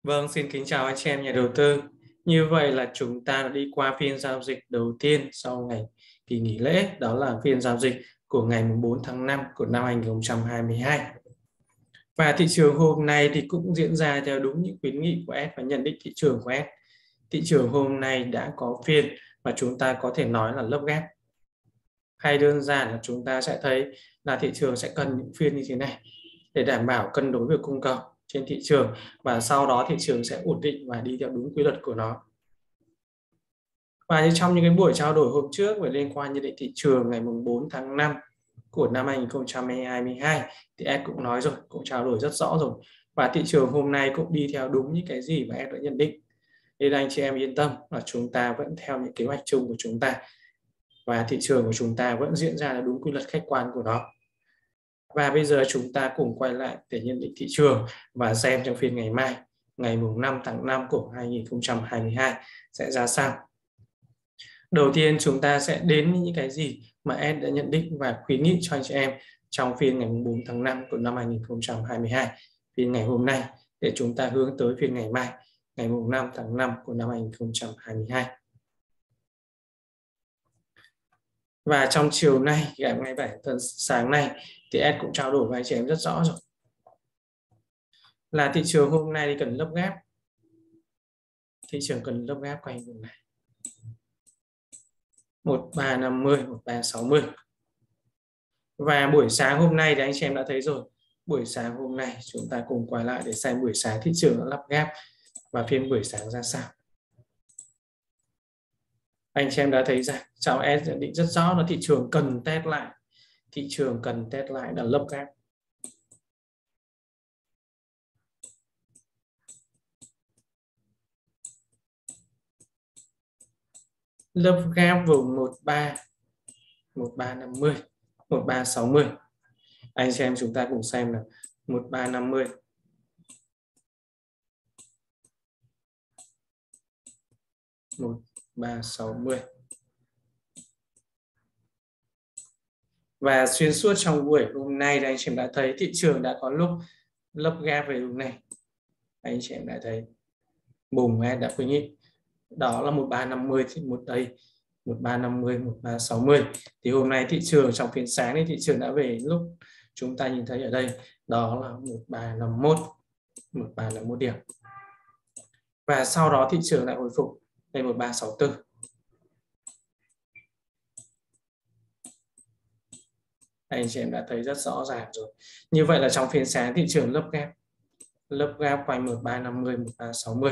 Vâng, xin kính chào anh chị em nhà đầu tư. Như vậy là chúng ta đã đi qua phiên giao dịch đầu tiên sau ngày kỳ nghỉ lễ, đó là phiên giao dịch của ngày 4 tháng 5 của năm 2022. Và thị trường hôm nay thì cũng diễn ra theo đúng những khuyến nghị của S và nhận định thị trường của S. Thị trường hôm nay đã có phiên mà chúng ta có thể nói là lấp ghép. Hay đơn giản là chúng ta sẽ thấy là thị trường sẽ cần những phiên như thế này để đảm bảo cân đối về cung cầu trên thị trường, và sau đó thị trường sẽ ổn định và đi theo đúng quy luật của nó. Và như trong những cái buổi trao đổi hôm trước về liên quan nhận định thị trường ngày 4 tháng 5 của năm 2022 thì Ed cũng nói rồi, cũng trao đổi rất rõ rồi, và thị trường hôm nay cũng đi theo đúng những cái gì mà Ed đã nhận định. Nên anh chị em yên tâm là chúng ta vẫn theo những kế hoạch chung của chúng ta, và thị trường của chúng ta vẫn diễn ra đúng quy luật khách quan của nó. Và bây giờ chúng ta cùng quay lại để nhận định thị trường và xem trong phiên ngày mai, ngày 5 tháng 5 của 2022 sẽ ra sao. Đầu tiên chúng ta sẽ đến những cái gì mà Ed đã nhận định và khuyến nghị cho anh chị em trong phiên ngày 4 tháng 5 của năm 2022, phiên ngày hôm nay, để chúng ta hướng tới phiên ngày mai, ngày 5 tháng 5 của năm 2022. Và trong chiều nay, ngày 7 sáng nay thì Ed cũng trao đổi với anh chị em rất rõ rồi, là thị trường hôm nay thì cần lấp ghép. Thị trường cần lấp ghép quanh vùng này 1350, 1360. Và buổi sáng hôm nay thì anh chị em đã thấy rồi. Buổi sáng hôm nay chúng ta cùng quay lại để xem buổi sáng thị trường đã lắp ghép và phiên buổi sáng ra sao. Anh chị em đã thấy rằng cháu S nhận định rất rõ là thị trường cần test lại. Thị trường cần test lại là lấp ghép. Lấp ghép vùng 13, 1350, 1360. Anh chị em chúng ta cùng xem là 1350, 1360. Và xuyên suốt trong buổi hôm nay thì anh chị em đã thấy thị trường đã có lúc lấp ghép về vùng này. Anh chị em đã thấy bùng đã khuyến nghị đó là 1350 thì một đây 1350, 1360. Thì hôm nay thị trường trong phiên sáng thì thị trường đã về lúc chúng ta nhìn thấy ở đây, đó là 1351, 1351 điểm. Và sau đó thị trường lại hồi phục lên 1364. Anh chị em đã thấy rất rõ ràng rồi. Như vậy là trong phiên sáng thị trường lấp ghép quanh 1350, 1360.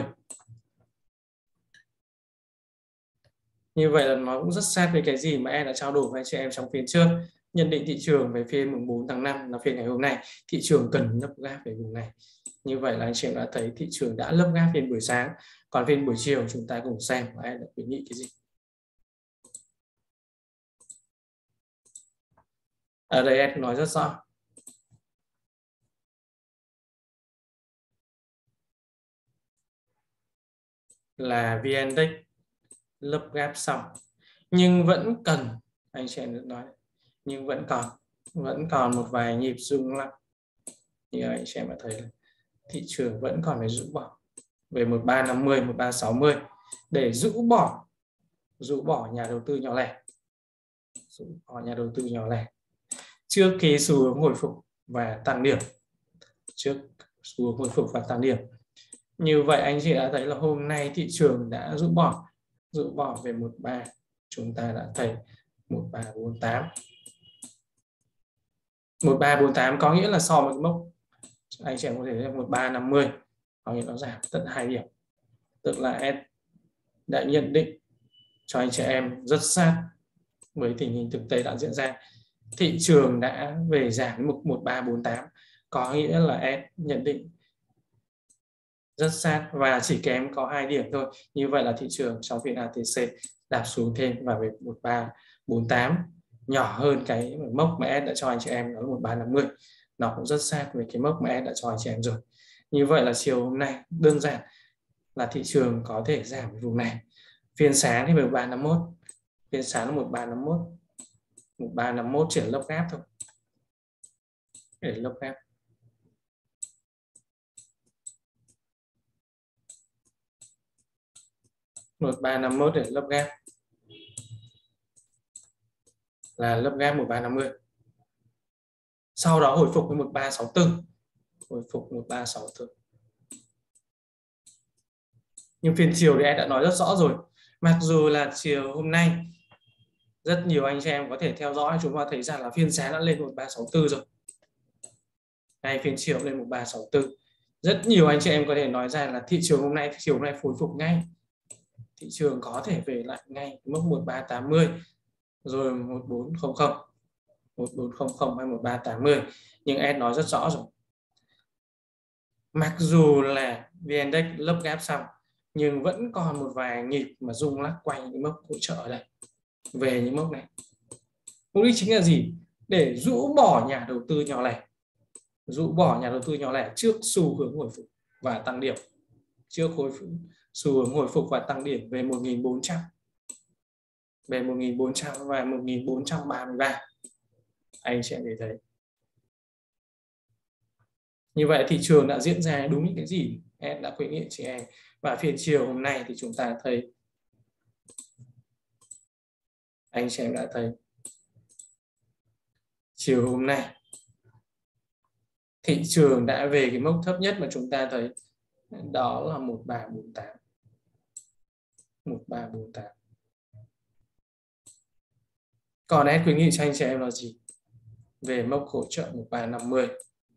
Như vậy là nó cũng rất sát với cái gì mà em đã trao đổi với anh chị em trong phiên trước. Nhận định thị trường về phiên 4 tháng 5 là phiên ngày hôm nay, thị trường cần lấp ghép về vùng này. Như vậy là anh chị em đã thấy thị trường đã lấp ghép phiên buổi sáng. Còn phiên buổi chiều chúng ta cùng xem và em đã khuyến nghị cái gì. Ở đây em nói rất rõ. Là VN Index lấp ghép xong nhưng vẫn cần, anh chị em nói, nhưng vẫn còn một vài nhịp rung lắc. Như anh chị em đã thấy là thị trường vẫn còn phải rũ bỏ về 1350, 1360 để rũ bỏ nhà đầu tư nhỏ lẻ, trước khi xu hướng hồi phục và tăng điểm. Như vậy anh chị đã thấy là hôm nay thị trường đã rũ bỏ về 13, chúng ta đã thấy 1348. 1348 có nghĩa là so với mốc anh chị em có thể thấy 1350, có nghĩa nó giảm tận 2 điểm. Tức là S đã nhận định cho anh chị em rất sát với tình hình thực tế đã diễn ra. Thị trường đã về giảm mục 1348, có nghĩa là S nhận định rất sát và chỉ kém có 2 điểm thôi. Như vậy là thị trường trong phiên ATC đạp xuống thêm và về 1348, nhỏ hơn cái mốc mà S đã cho anh chị em, đó là 1350. Nó cũng rất sát với cái mốc mà S đã cho anh chị em rồi. Như vậy là chiều hôm nay đơn giản là thị trường có thể giảm vùng này. Phiên sáng thì 1351, phiên sáng là 1351, 1351 chỉ là lấp ghép thôi, để lấp ghép. 1351 để lấp gap, là lấp gap 1350. Sau đó hồi phục với 1364, hồi phục 1364. Nhưng phiên chiều thì em đã nói rất rõ rồi, mặc dù là chiều hôm nay rất nhiều anh chị em có thể theo dõi, chúng ta thấy rằng là phiên sáng đã lên 1364 rồi, ngay phiên chiều lên 1364. Rất nhiều anh chị em có thể nói rằng là thị trường hôm nay hồi phục ngay, thị trường có thể về lại ngay mức 1380 rồi 1400, 1400 hay 1380. Nhưng em nói rất rõ rồi, mặc dù là VN-Index lấp gap xong nhưng vẫn còn một vài nhịp mà rung lắc quanh những mốc hỗ trợ ở đây, về những mốc này. Mục đích chính là gì? Để rũ bỏ nhà đầu tư nhỏ lẻ, rũ bỏ nhà đầu tư nhỏ lẻ trước xu hướng hồi phục và tăng điểm, trước xu hướng hồi phục và tăng điểm về 1400, về 1400 và 1433. Anh sẽ để thấy như vậy thị trường đã diễn ra đúng những cái gì em đã khuyến nghị chị em. Và phiên chiều hôm nay thì chúng ta thấy, anh chị em đã thấy chiều hôm nay thị trường đã về cái mốc thấp nhất mà chúng ta thấy, đó là 1348, 1348. Còn em khuyến nghị cho anh chị em là gì? Về mốc hỗ trợ 1350.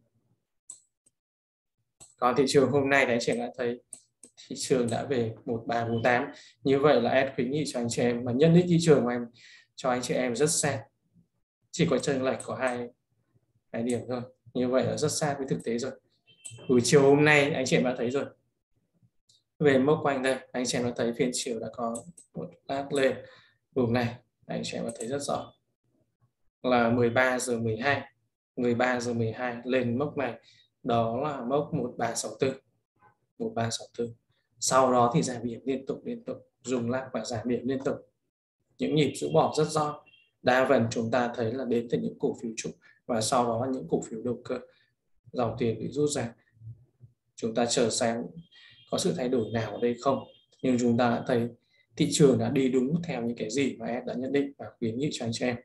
Còn thị trường hôm nay anh chị em đã thấy thị trường đã về 1348. Như vậy là em khuyến nghị cho anh chị em mà nhận định thị trường của em cho anh chị em rất sát, chỉ có chênh lệch của hai điểm thôi. Như vậy là rất sát với thực tế rồi. Buổi chiều hôm nay anh chị em đã thấy rồi, về mốc quanh đây anh chị em đã thấy phiên chiều đã có một lát lên vùng này, anh chị em đã thấy rất rõ là 13 giờ 12, 13 giờ 12 lên mốc này, đó là mốc 1364, 1364. Sau đó thì giảm điểm liên tục, dùng lắc và giảm điểm liên tục, những nhịp rũ bỏ rất rõ. Đa phần chúng ta thấy là đến từ những cổ phiếu trụ và sau đó là những cổ phiếu đầu cơ, dòng tiền bị rút ra. Chúng ta chờ xem có sự thay đổi nào ở đây không, nhưng chúng ta đã thấy thị trường đã đi đúng theo những cái gì mà em đã nhận định và khuyến nghị cho anh chị em.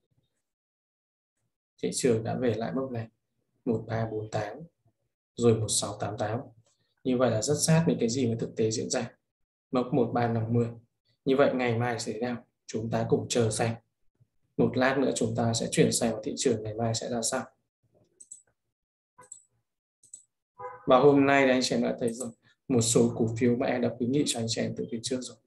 Thị trường đã về lại mức này 1348 rồi 1688. Như vậy là rất sát với cái gì mà thực tế diễn ra, mốc 1350. Như vậy ngày mai sẽ thế nào? Chúng ta cùng chờ xem. Một lát nữa chúng ta sẽ chuyển sang vào thị trường ngày mai sẽ ra sao. Và hôm nay anh chị em đã thấy rồi, một số cổ phiếu mà em đã khuyến nghị cho anh chị em từ phía trước rồi.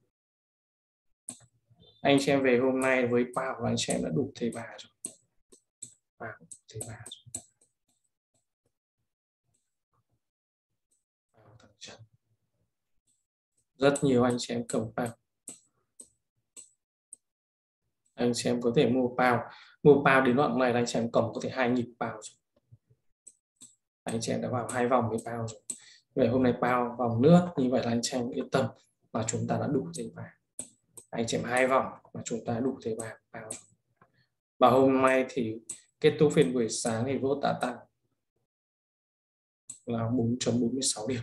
Anh chị em về hôm nay với Pao và anh chị em đã đủ thế bà rồi. Pao thế bà rồi. Rất nhiều anh chị em cầm Pao. Anh chị em có thể mua Pao đến đoạn này là anh chị em cầm có thể 2 nhịp Pao rồi. Anh chị em đã vào 2 vòng với Pao rồi. Vậy hôm nay Pao vòng nữa, như vậy là anh chị em yên tâm là chúng ta đã đủ thế bà. Anh chị em 2 vòng mà chúng ta đủ thế bà Pao rồi. Và hôm nay thì kết thúc phiên buổi sáng thì VOT đã tăng là 4.46 điểm,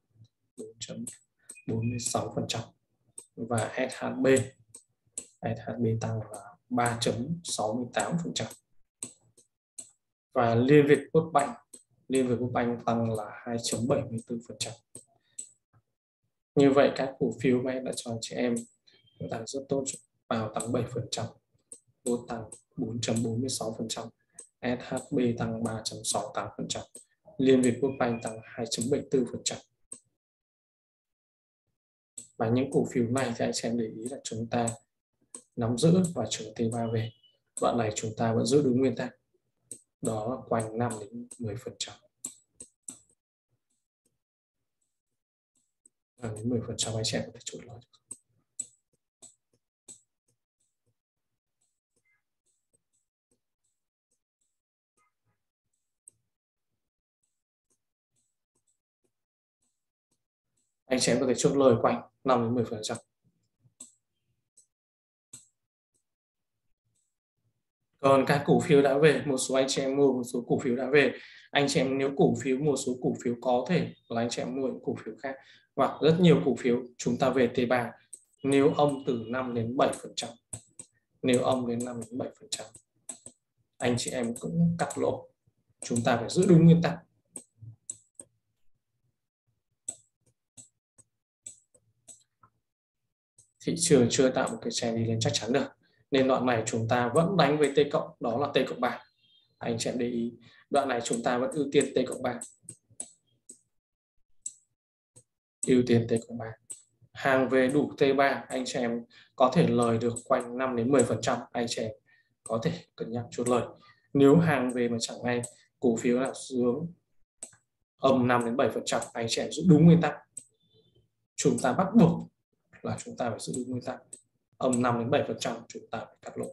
4.46%. Và SHB tăng là 3.68%. Và Liên Việt Quốc Banh tăng là 2.74%. Như vậy các cổ phiếu mà em đã cho anh chị em tăng rất tốt. Vào tăng 7%, VOT tăng 4.46%, SHB tăng 3.68%, Liên Việt Quốc Banh tăng 2.74%. Và những cổ phiếu này thì anh chị em để ý là chúng ta nắm giữ và chờ T3 về. Đoạn này chúng ta vẫn giữ đúng nguyên tắc, đó là quanh 5 đến 10%. 5 đến 10% anh chị em có thể chốt lời. Anh chị em có thể chốt lời quanh 5 đến 10%. Còn các cổ phiếu đã về, một số anh chị em mua một số cổ phiếu đã về. Anh chị em nếu một số cổ phiếu có thể là anh chị em mua những cổ phiếu khác, hoặc rất nhiều cổ phiếu chúng ta về T3 Nếu âm từ 5 đến 7%, nếu âm đến 5 đến 7%, anh chị em cũng cắt lỗ. Chúng ta phải giữ đúng nguyên tắc. Thị trường chưa tạo một cái trend đi lên chắc chắn được, nên đoạn này chúng ta vẫn đánh với T cộng, đó là T cộng 3. Anh chị em để ý, đoạn này chúng ta vẫn ưu tiên T cộng 3, ưu tiên T cộng 3. Hàng về đủ T3, anh chị em có thể lời được quanh 5 đến 10%, anh chị em có thể cân nhắc chốt lời. Nếu hàng về mà chẳng may cổ phiếu là xuống âm 5 đến 7%, anh chị em giữ đúng nguyên tắc. Chúng ta bắt buộc là chúng ta phải giữ đúng nguyên tắc. Âm 5 đến 7% chúng ta phải cắt lỗ.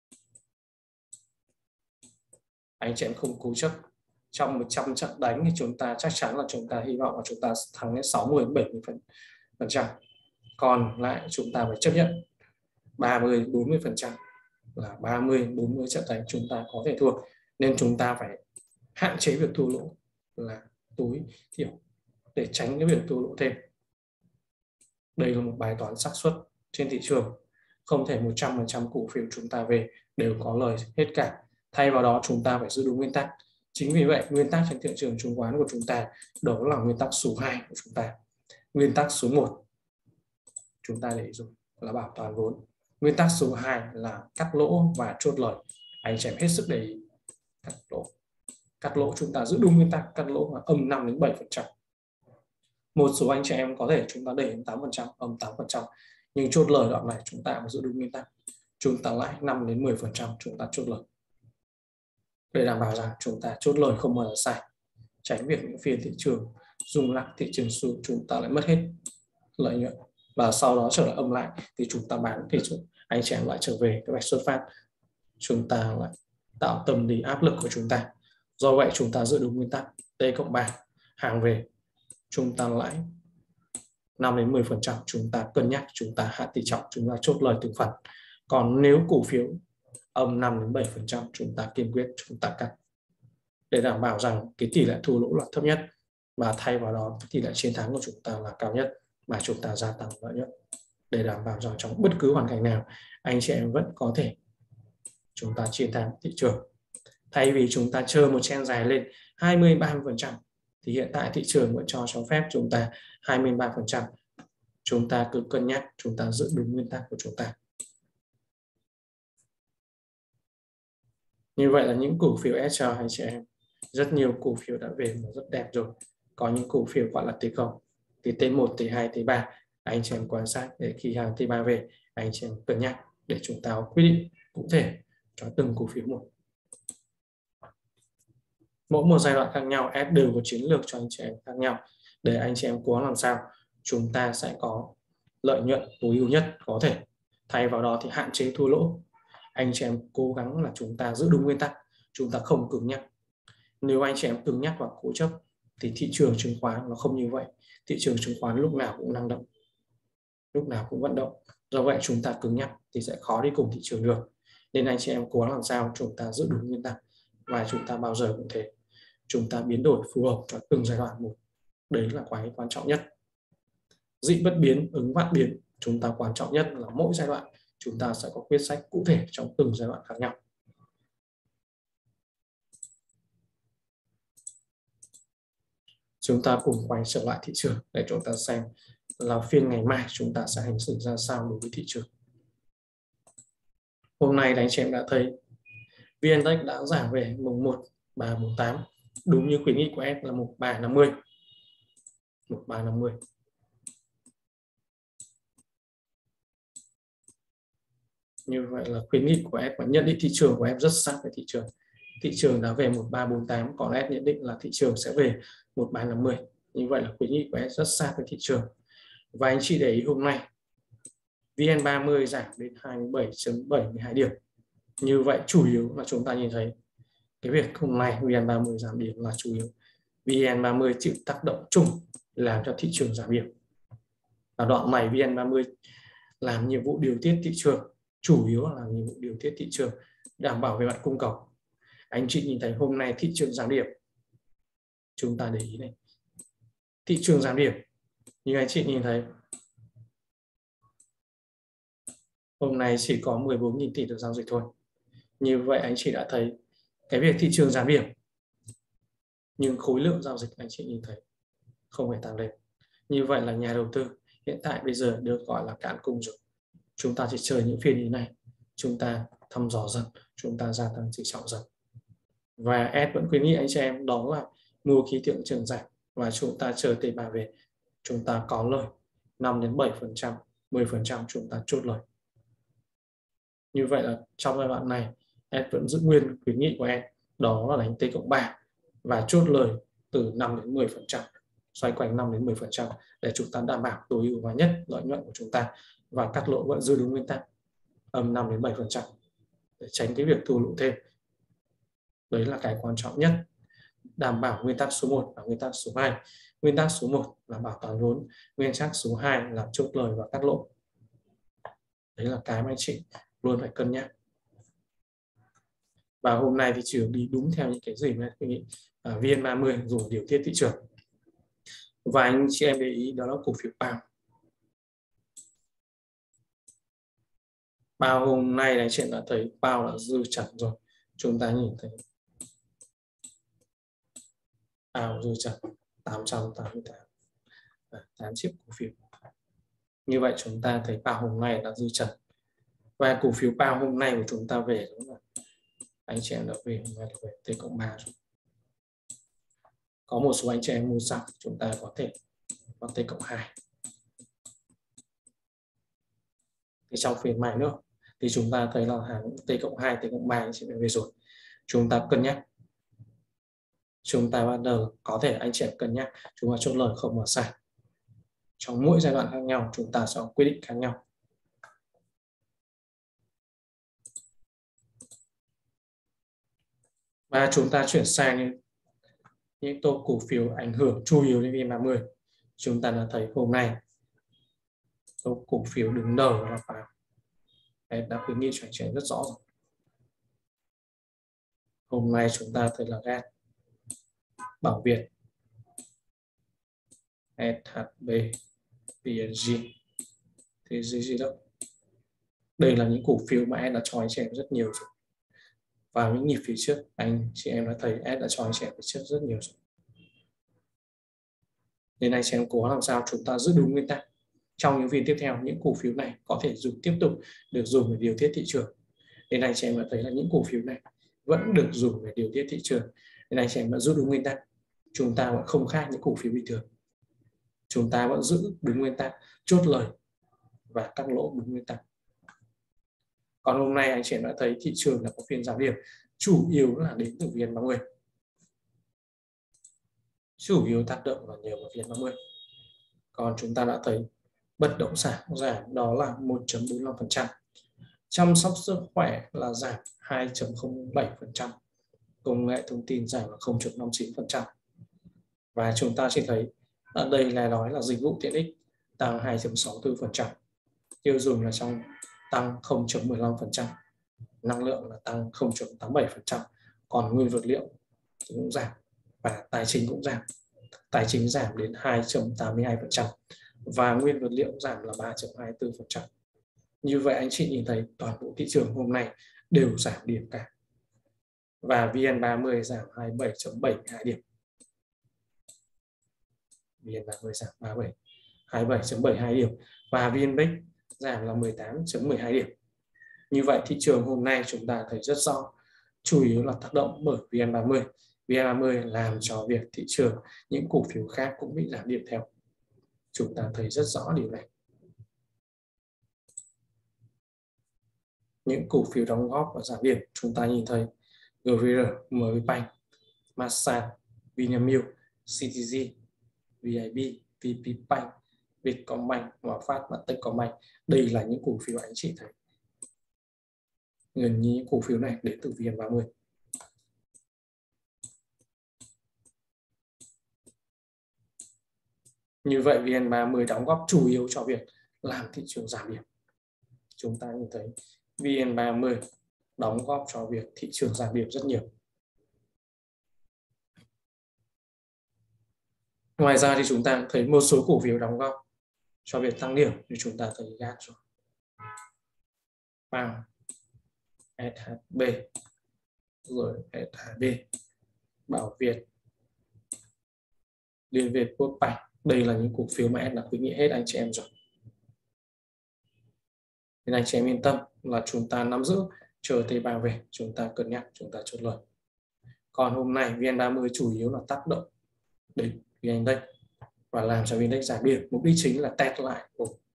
Anh chị em không cố chấp. Trong 100 trận đánh thì chúng ta chắc chắn là chúng ta hy vọng là chúng ta thắng đến 60 đến 70%. Còn lại chúng ta phải chấp nhận 30 40%, là 30 40 trận đánh chúng ta có thể thua, nên chúng ta phải hạn chế việc thua lỗ là tối thiểu để tránh cái việc thua lỗ thêm. Đây là một bài toán xác suất trên thị trường, không thể 100% cổ phiếu chúng ta về đều có lời hết cả. Thay vào đó chúng ta phải giữ đúng nguyên tắc. Chính vì vậy nguyên tắc trên thị trường chứng khoán của chúng ta đó là nguyên tắc số 2 của chúng ta. Nguyên tắc số 1 chúng ta để ý dùng là bảo toàn vốn. Nguyên tắc số 2 là cắt lỗ và chốt lời. Anh chị em hết sức để ý. Cắt lỗ chúng ta giữ đúng nguyên tắc, cắt lỗ là âm 5 đến 7%. Một số anh chị em có thể chúng ta để đến 8%, âm 8%, nhưng chốt lời đoạn này chúng ta phải giữ đúng nguyên tắc. Chúng ta lãi 5 đến 10% chúng ta chốt lời. Để đảm bảo rằng chúng ta chốt lời không bao giờ sai. Tránh việc những phiên thị trường rung lắc, thị trường xuống chúng ta lại mất hết lợi nhuận, và sau đó trở lại âm lại thì chúng ta bán thì anh chị em lại trở về cái vạch xuất phát, chúng ta lại tạo tâm lý áp lực của chúng ta. Do vậy chúng ta giữ đúng nguyên tắc T cộng 3, hàng về chúng ta lãi 5 đến 10%, chúng ta cân nhắc, chúng ta hạ tỷ trọng, chúng ta chốt lời từng phần. Còn nếu cổ phiếu âm 5 đến 7%, chúng ta kiên quyết chúng ta cắt để đảm bảo rằng cái tỷ lệ thua lỗ là thấp nhất, và thay vào đó tỷ lệ chiến thắng của chúng ta là cao nhất, mà chúng ta gia tăng lợi nhuận, để đảm bảo rằng trong bất cứ hoàn cảnh nào anh chị em vẫn có thể chúng ta chiến thắng thị trường. Thay vì chúng ta chờ một trend dài lên 20-30%, thì hiện tại thị trường vẫn cho phép chúng ta 23%. Chúng ta cứ cân nhắc, chúng ta giữ đúng nguyên tắc của chúng ta. Như vậy là những cổ phiếu SR anh chị em, rất nhiều cổ phiếu đã về và rất đẹp rồi. Có những cổ phiếu gọi là T0, thì T1, T2, T3 anh chị em quan sát, để khi hàng T3 về anh chị em cân nhắc để chúng ta quyết định cụ thể cho từng cổ phiếu một. Mỗi một giai đoạn khác nhau S đều có chiến lược cho anh chị em khác nhau, để anh chị em cố làm sao chúng ta sẽ có lợi nhuận tối ưu nhất có thể. Thay vào đó thì hạn chế thua lỗ. Anh chị em cố gắng là chúng ta giữ đúng nguyên tắc, chúng ta không cứng nhắc. Nếu anh chị em cứng nhắc và cố chấp thì thị trường chứng khoán nó không như vậy. Thị trường chứng khoán lúc nào cũng năng động, lúc nào cũng vận động. Do vậy chúng ta cứng nhắc thì sẽ khó đi cùng thị trường được. Nên anh chị em cố gắng làm sao chúng ta giữ đúng nguyên tắc, và chúng ta bao giờ cũng thế, chúng ta biến đổi phù hợp cho từng giai đoạn một. Đấy là cái quan trọng nhất. Dị bất biến, ứng vạn biến. Chúng ta quan trọng nhất là mỗi giai đoạn chúng ta sẽ có quyết sách cụ thể trong từng giai đoạn khác nhau. Chúng ta cùng quay trở lại thị trường để chúng ta xem là phiên ngày mai chúng ta sẽ hành xử ra sao đối với thị trường. Hôm nay anh chị em đã thấy VN-Index đã giảm về mùng 1 348, đúng như khuyến nghị của em là 1350. 1350. Như vậy là khuyến nghị của em và nhận định thị trường của em rất sát với thị trường. Thị trường đã về 1348, còn em nhận định là thị trường sẽ về 1350. Như vậy là khuyến nghị của em rất sát với thị trường. Và anh chị để ý hôm nay VN30 giảm đến 27.72 điểm. Như vậy chủ yếu là chúng ta nhìn thấy cái việc hôm nay VN30 giảm điểm là chủ yếu. VN30 chịu tác động chung làm cho thị trường giảm điểm. Và đoạn này VN30 làm nhiệm vụ điều tiết thị trường, chủ yếu là nhiệm vụ điều tiết thị trường, đảm bảo về mặt cung cầu. Anh chị nhìn thấy hôm nay thị trường giảm điểm, chúng ta để ý này, thị trường giảm điểm, nhưng anh chị nhìn thấy hôm nay chỉ có 14.000 tỷ được giao dịch thôi. Như vậy anh chị đã thấy cái việc thị trường giảm điểm nhưng khối lượng giao dịch anh chị nhìn thấy không hề tăng lên. Như vậy là nhà đầu tư hiện tại bây giờ được gọi là cạn cung rồi. Chúng ta chỉ chờ những phiên như này, chúng ta thăm dò dần, chúng ta gia tăng tỷ trọng dần. Và Ed vẫn khuyến nghị anh chị em đó là mua khi thị trường giảm và chúng ta chờ T3 về, chúng ta có lời 5 đến 7%, 10% chúng ta chốt lời. Như vậy là trong giai đoạn này Ed vẫn giữ nguyên khuyến nghị của Ed, đó là đánh T+3 và chốt lời từ 5 đến 10%, xoay quanh 5 đến 10% để chúng ta đảm bảo tối ưu hóa nhất lợi nhuận của chúng ta và cắt lỗ vẫn giữ đúng nguyên tắc âm 5 đến 7% để tránh cái việc thua lỗ thêm. Đấy là cái quan trọng nhất, đảm bảo nguyên tắc số 1 và nguyên tắc số 2. Nguyên tắc số 1 là bảo toàn vốn, nguyên tắc số 2 là chốt lời và cắt lỗ. Đấy là cái mà anh chị luôn phải cân nhắc. Và hôm nay thị trường đi đúng theo những cái gì mà tôi nghĩ VN30 dùng điều tiết thị trường. Và anh chị em để ý đó là cổ phiếu PAO. PAO hôm nay này chị đã thấy PAO là dư chặn rồi. Chúng ta nhìn thấy PAO dư chặn 8 chiếc cổ phiếu. Như vậy chúng ta thấy PAO hôm nay là dư chặn. Và cổ phiếu PAO hôm nay của chúng ta về đúng là anh chị em đã về T+3 rồi. Có một số anh chị em mua xong chúng ta có thể có T+2. Thì trong phiên mai nữa thì chúng ta thấy là hàng T+2, T+3 anh chị em về rồi. Chúng ta cân nhắc. Chúng ta bắt đầu có thể anh chị em cân nhắc chúng ta chốt lời không mở sai. Trong mỗi giai đoạn khác nhau chúng ta sẽ có quyết định khác nhau. Và chúng ta chuyển sang những cổ phiếu ảnh hưởng chủ yếu đến VN30. Chúng ta đã thấy hôm nay cổ phiếu đứng đầu là PAO. Đã khuyến nghị cho anh chị rất rõ rồi. Hôm nay chúng ta thấy là GAT, Bảo Việt, SHB, PNG, thế gì đó. Đây là những cổ phiếu mà em đã cho anh chị em rất nhiều rồi. Vào những nhịp phía trước anh chị em đã thấy em đã cho anh chị em phía trước rất nhiều rồi. Nên anh chị em cố làm sao chúng ta giữ đúng nguyên tắc. Trong những phiên tiếp theo những cổ phiếu này có thể tiếp tục được dùng để điều tiết thị trường. Nên anh chị em đã thấy là những cổ phiếu này vẫn được dùng để điều tiết thị trường. Nên anh chị em đã giữ đúng nguyên tắc. Chúng ta vẫn không khác những cổ phiếu bình thường. Chúng ta vẫn giữ đúng nguyên tắc, chốt lời và cắt lỗ đúng nguyên tắc. Còn hôm nay anh chị em đã thấy thị trường là có phiên giảm điểm, chủ yếu là đến từ VN30. Chủ yếu tác động vào nhiều vào VN30. Còn chúng ta đã thấy bất động sản giảm đó là 1.45%. Chăm sóc sức khỏe là giảm 2.07%. Công nghệ thông tin giảm là 0.59%. Và chúng ta chỉ thấy ở đây là nói là dịch vụ tiện ích tăng 2.64%. Tiêu dùng là trong tăng 0.15%. Năng lượng là tăng 0.87%. Còn nguyên vật liệu cũng giảm và tài chính cũng giảm. Tài chính giảm đến 2.82% và nguyên vật liệu giảm là 3.24%. Như vậy anh chị nhìn thấy toàn bộ thị trường hôm nay đều giảm điểm cả. Và VN30 giảm 27.72 điểm. VN30 giảm 27.72 điểm và VN-Index giảm là 18.12 điểm. Như vậy thị trường hôm nay chúng ta thấy rất rõ, chủ yếu là tác động bởi VN30. VN30 làm cho việc thị trường những cổ phiếu khác cũng bị giảm điểm theo. Chúng ta thấy rất rõ điều này. Những cổ phiếu đóng góp vào giảm điểm chúng ta nhìn thấy GVR, MVBank, Masan, Vinamilk, CTG, VIB, VPBank, Vietcombank, Hòa Phát và Techcombank. Đây là những cổ phiếu anh chị thấy. Gần như những cổ phiếu này đến từ VN30. Như vậy VN30 đóng góp chủ yếu cho việc làm thị trường giảm điểm. Chúng ta nhìn thấy VN30 đóng góp cho việc thị trường giảm điểm rất nhiều. Ngoài ra thì chúng ta thấy một số cổ phiếu đóng góp cho việc tăng điểm như chúng ta thấy GAT rồi. Bao, SHB, rồi SHB, Bảo Việt, Liên Việt, Postbank. Đây là những cổ phiếu mà em đã khuyến nghị hết anh chị em rồi. Nên anh chị em yên tâm là chúng ta nắm giữ, chờ T3 về chúng ta cân nhắc, chúng ta chốt lời. Còn hôm nay VN30 chủ yếu là tác động đến VN Index và làm cho VN Index giảm điểm. Mục đích chính là test lại.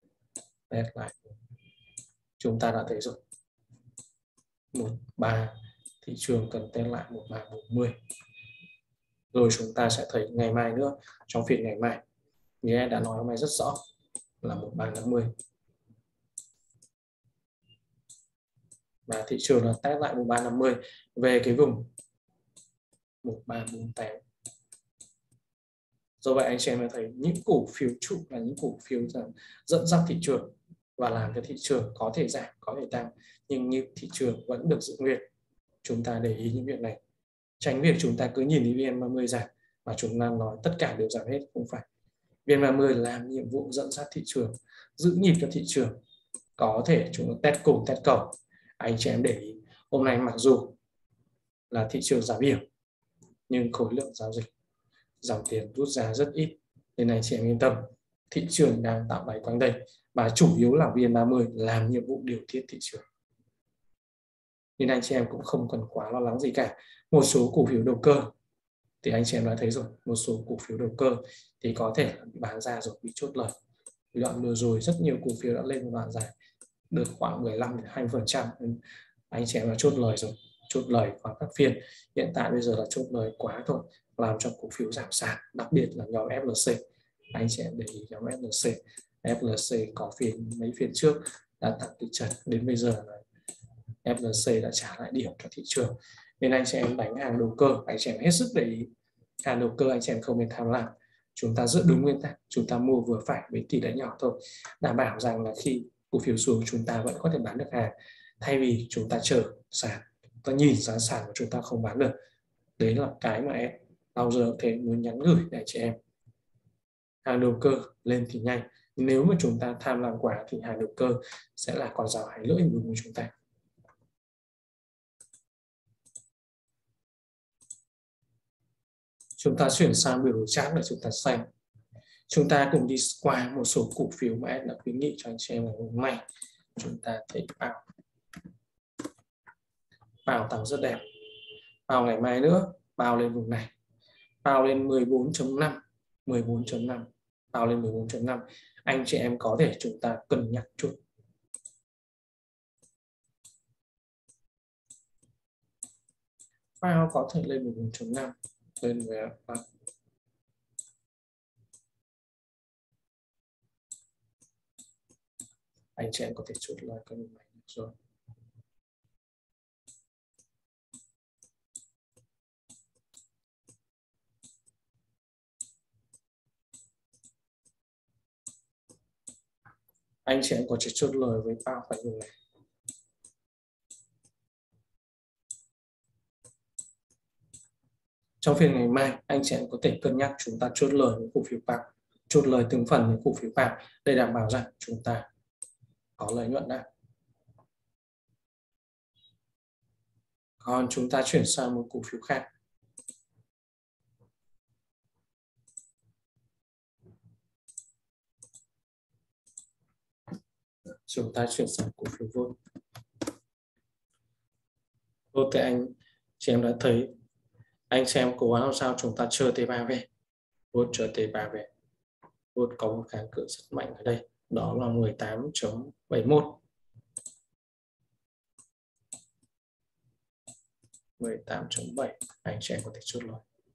Chúng ta đã thấy rồi. 13, thị trường cần test lại 1340. Rồi chúng ta sẽ thấy ngày mai nữa, trong phiên ngày mai như em đã nói hôm nay rất rõ là 1350. Và thị trường là test lại 1350 về cái vùng 1348. Do vậy anh chị em thấy những cổ phiếu trụ là những cổ phiếu dẫn dắt thị trường và làm cho thị trường có thể giảm, có thể tăng, nhưng như thị trường vẫn được giữ nguyên. Chúng ta để ý những việc này, tránh việc chúng ta cứ nhìn thấy VN30 giảm và chúng ta nói tất cả đều giảm hết. Không phải. VN30 làm nhiệm vụ dẫn dắt thị trường, giữ nhịp cho thị trường, có thể chúng ta test cùng test cầu. Anh chị em để ý hôm nay mặc dù là thị trường giảm điểm nhưng khối lượng giao dịch, dòng tiền rút ra rất ít, nên anh chị em yên tâm, thị trường đang tạo đáy quanh đây và chủ yếu là VN30 làm nhiệm vụ điều tiết thị trường, nên anh chị em cũng không cần quá lo lắng gì cả. Một số cổ phiếu đầu cơ thì anh chị em đã thấy rồi, một số cổ phiếu đầu cơ thì có thể bán ra rồi, bị chốt lời. Đoạn vừa rồi rất nhiều cổ phiếu đã lên một đoạn dài được khoảng 15-20%, anh chị em đã chốt lời rồi, chốt lời vào các phiên. Hiện tại bây giờ là chốt lời quá thôi, làm cho cổ phiếu giảm sàn, đặc biệt là nhóm FLC. Anh chị em để ý nhóm FLC. FLC có mấy phiên trước đã tăng kịch trần, đến bây giờ là FLC đã trả lại điểm cho thị trường, nên anh chị em đánh hàng đầu cơ anh chị em hết sức để ý. Hàng đầu cơ anh chị em không nên tham lam, chúng ta giữ đúng nguyên tắc, chúng ta mua vừa phải với tỷ lệ nhỏ thôi, đảm bảo rằng là khi cổ phiếu xuống chúng ta vẫn có thể bán được hàng, thay vì chúng ta chờ sàn, ta nhìn giá sàn của chúng ta không bán được. Đấy là cái mà em bao giờ thể muốn nhắn gửi để chị em. Hàng đầu cơ lên thì nhanh, nếu mà chúng ta tham lam quá thì hàng đầu cơ sẽ là con dao hai lưỡi của chúng ta. Chúng ta chuyển sang biểu đồ chart để chúng ta xem. Chúng ta cùng đi qua một số cổ phiếu mà em đã khuyến nghị cho anh chị em ngày hôm nay. Chúng ta thấy Bảo tăng rất đẹp. Bảo ngày mai nữa, Bảo lên vùng này. Bảo lên 14.5, 14.5, Bảo lên 14.5. Anh chị em có thể chúng ta cân nhắc chút. Bảo có thể lên 14.5, lên về anh chị em có thể chốt lời cái vùng này được rồi. Anh chị em có thể chốt lời với Bảo cái vùng này. Trong phiên ngày mai, anh chị em có thể cân nhắc chúng ta chốt lời với cổ phiếu Bảo, chốt lời từng phần với cổ phiếu Bảo để đảm bảo rằng chúng ta có lợi nhuận đã. Còn chúng ta chuyển sang một cổ phiếu khác. Chúng ta chuyển sang cổ phiếu Volt. Volt thì anh chị em đã thấy, anh xem cố gắng làm sao chúng ta chờ T3 về. Volt chờ T3 về. Volt có một kháng cự rất mạnh ở đây, đó là 18.71. 18.7, anh chị em có thể chốt lời.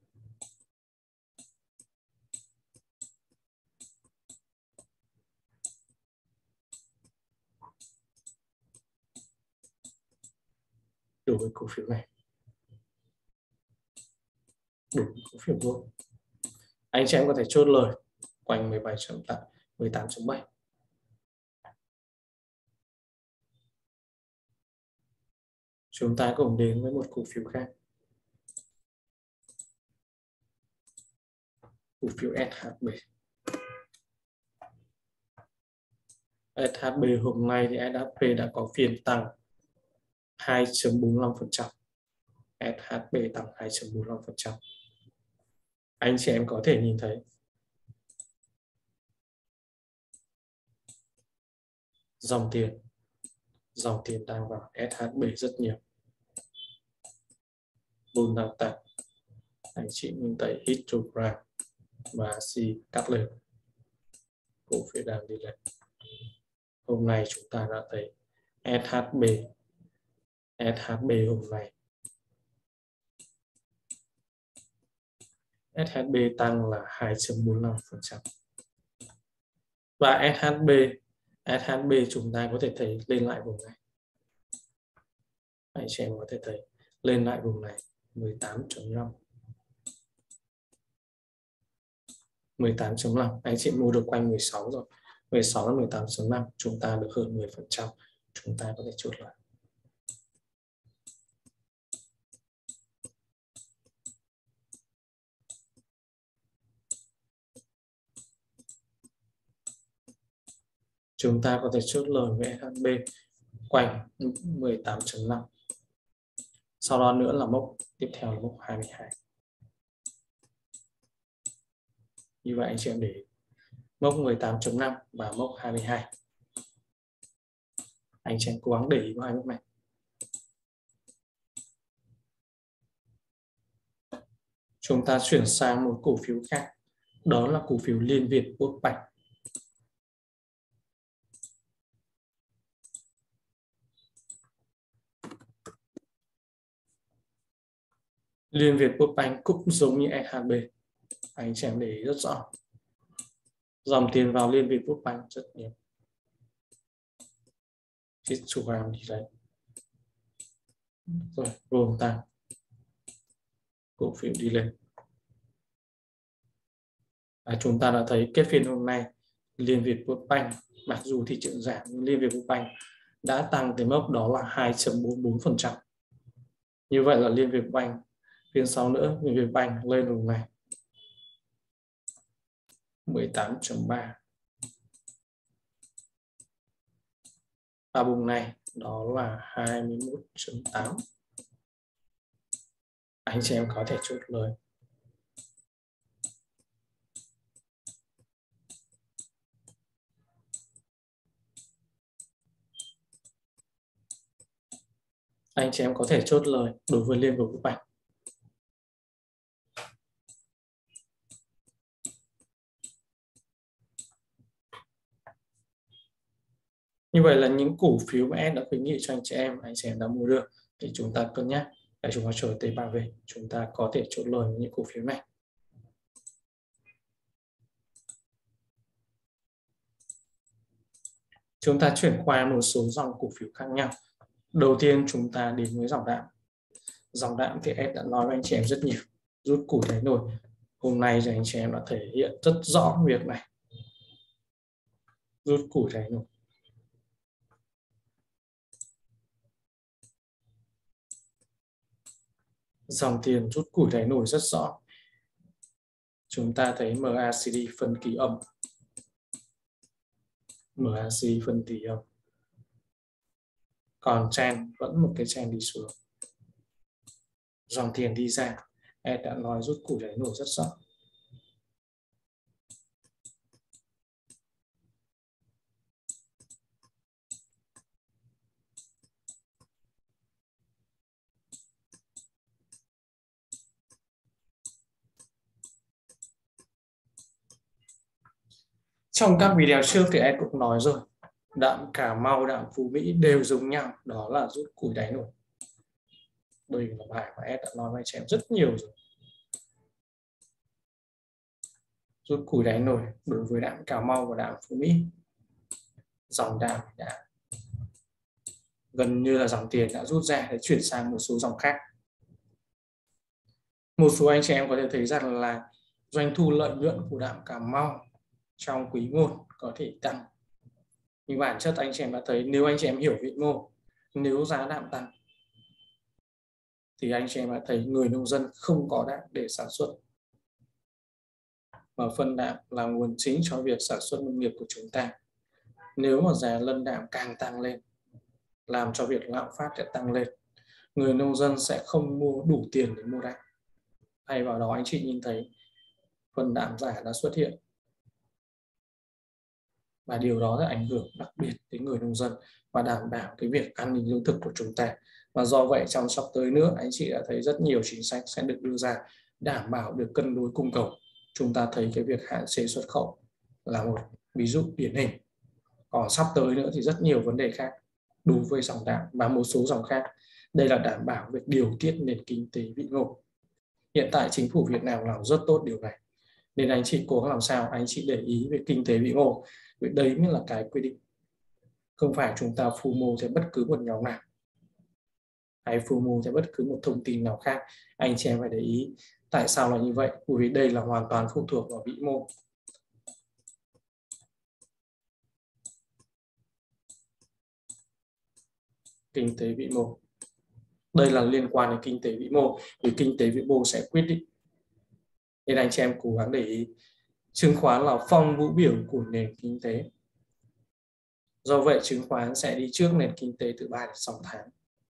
Đối với cổ phiếu này, đối với cổ phiếu Volt, anh chị em có thể chốt lời quanh 18.7. Chúng ta cùng đến với một cổ phiếu khác. Cổ phiếu SHB. SHB hôm nay thì SHB đã có phiên tăng 2,45%. SHB tăng 2,45%. Anh chị em có thể nhìn thấy dòng tiền đang vào SHB rất nhiều. Bull đang tăng. Anh chị nhìn thấy histogram và C cắt lên, cổ phiếu đang đi lên. Hôm nay chúng ta đã thấy SHB hôm nay SHB tăng là 2,45%. Và SHB chúng ta có thể thấy lên lại vùng này. Anh chị em có thể thấy lên lại vùng này 18.5. 18.5. Anh chị mua được quanh 16 rồi. 16 là 18.5. Chúng ta được hơn 10%. Chúng ta có thể chốt lại. Chúng ta có thể chốt lời với SHB quanh 18.5. Sau đó nữa là mốc tiếp theo là mốc 22. Như vậy anh chị em để mốc 18.5 và mốc 22. Anh chị em cố gắng để ý vào hai mốc này. Chúng ta chuyển sang một cổ phiếu khác. Đó là cổ phiếu Liên Việt Quốc Banh. Liên Việt Quốc Banh cũng giống như SHB. Anh chị em để ý rất rõ. Dòng tiền vào Liên Việt Quốc Banh rất nhiều. Histogram đi đấy. Rồi, vùng tăng. Cổ phiếu đi lên. Chúng ta đã thấy kết phiên hôm nay Liên Việt Quốc Banh, mặc dù thị trường giảm nhưng Liên Việt Quốc Banh đã tăng tới mốc đó là 2,44%. Như vậy là Liên Việt Banh phiên sau nữa Liên Việt Banh lên vùng này 18.3. Và vùng này đó là 21.8. Anh chị em có thể chốt lời. Anh chị em có thể chốt lời đối với Liên Việt Quốc Banh. Như vậy là những cổ phiếu mà em đã khuyến nghị cho anh chị em đã mua được thì chúng ta cân nhắc để chúng ta chờ T3 về, chúng ta có thể chốt lời những cổ phiếu này. Chúng ta chuyển qua một số dòng cổ phiếu khác nhau. Đầu tiên chúng ta đến với dòng đạm. Dòng đạm thì em đã nói với anh chị em rất nhiều. Rút củi đáy nồi. Hôm nay thì anh chị em đã thể hiện rất rõ việc này. Rút củi đáy nồi. Dòng tiền rút củi đáy nồi rất rõ. Chúng ta thấy MACD phân kỳ âm. MACD phân kỳ âm. Còn trend vẫn một cái trend đi xuống. Dòng tiền đi ra. Em đã nói rút củi đáy nồi rất rõ. Trong các video trước thì em cũng nói rồi, đạm Cà Mau, đạm Phú Mỹ đều giống nhau, đó là rút củi đáy nồi. Đây là bài mà em đã nói với anh em rất nhiều rồi. Rút củi đáy nồi đối với đạm Cà Mau và đạm Phú Mỹ. Dòng đạm đã gần như là dòng tiền đã rút ra để chuyển sang một số dòng khác. Một số anh chị em có thể thấy rằng là doanh thu lợi nhuận của đạm Cà Mau trong quý 1 có thể tăng. Nhưng bản chất anh chị em đã thấy, nếu anh chị em hiểu vĩ mô, nếu giá đạm tăng thì anh chị em đã thấy người nông dân không có đạm để sản xuất. Và phân đạm là nguồn chính cho việc sản xuất nông nghiệp của chúng ta. Nếu mà giá lân đạm càng tăng lên làm cho việc lạm phát sẽ tăng lên, người nông dân sẽ không mua đủ tiền để mua đạm. Thay vào đó anh chị nhìn thấy phần đạm giả đã xuất hiện, và điều đó sẽ ảnh hưởng đặc biệt đến người nông dân và đảm bảo cái việc an ninh lương thực của chúng ta. Và do vậy trong sắp tới nữa anh chị đã thấy rất nhiều chính sách sẽ được đưa ra đảm bảo được cân đối cung cầu. Chúng ta thấy cái việc hạn chế xuất khẩu là một ví dụ điển hình. Còn sắp tới nữa thì rất nhiều vấn đề khác đối với dòng đạm và một số dòng khác. Đây là đảm bảo việc điều tiết nền kinh tế vĩ mô. Hiện tại chính phủ Việt Nam làm rất tốt điều này. Nên anh chị cố làm sao anh chị để ý về kinh tế vĩ mô. Vì đấy mới là cái quy định. Không phải chúng ta phù mô theo bất cứ một nhóm nào hay phù mô theo bất cứ một thông tin nào khác. Anh chị em phải để ý tại sao là như vậy. Bởi vì đây là hoàn toàn phụ thuộc vào vĩ mô. Kinh tế vĩ mô. Đây là liên quan đến kinh tế vĩ mô. Vì kinh tế vĩ mô sẽ quyết định. Nên anh chị em cố gắng để ý. Chứng khoán là phong vũ biểu của nền kinh tế. Do vậy chứng khoán sẽ đi trước nền kinh tế từ 3 đến 6 tháng.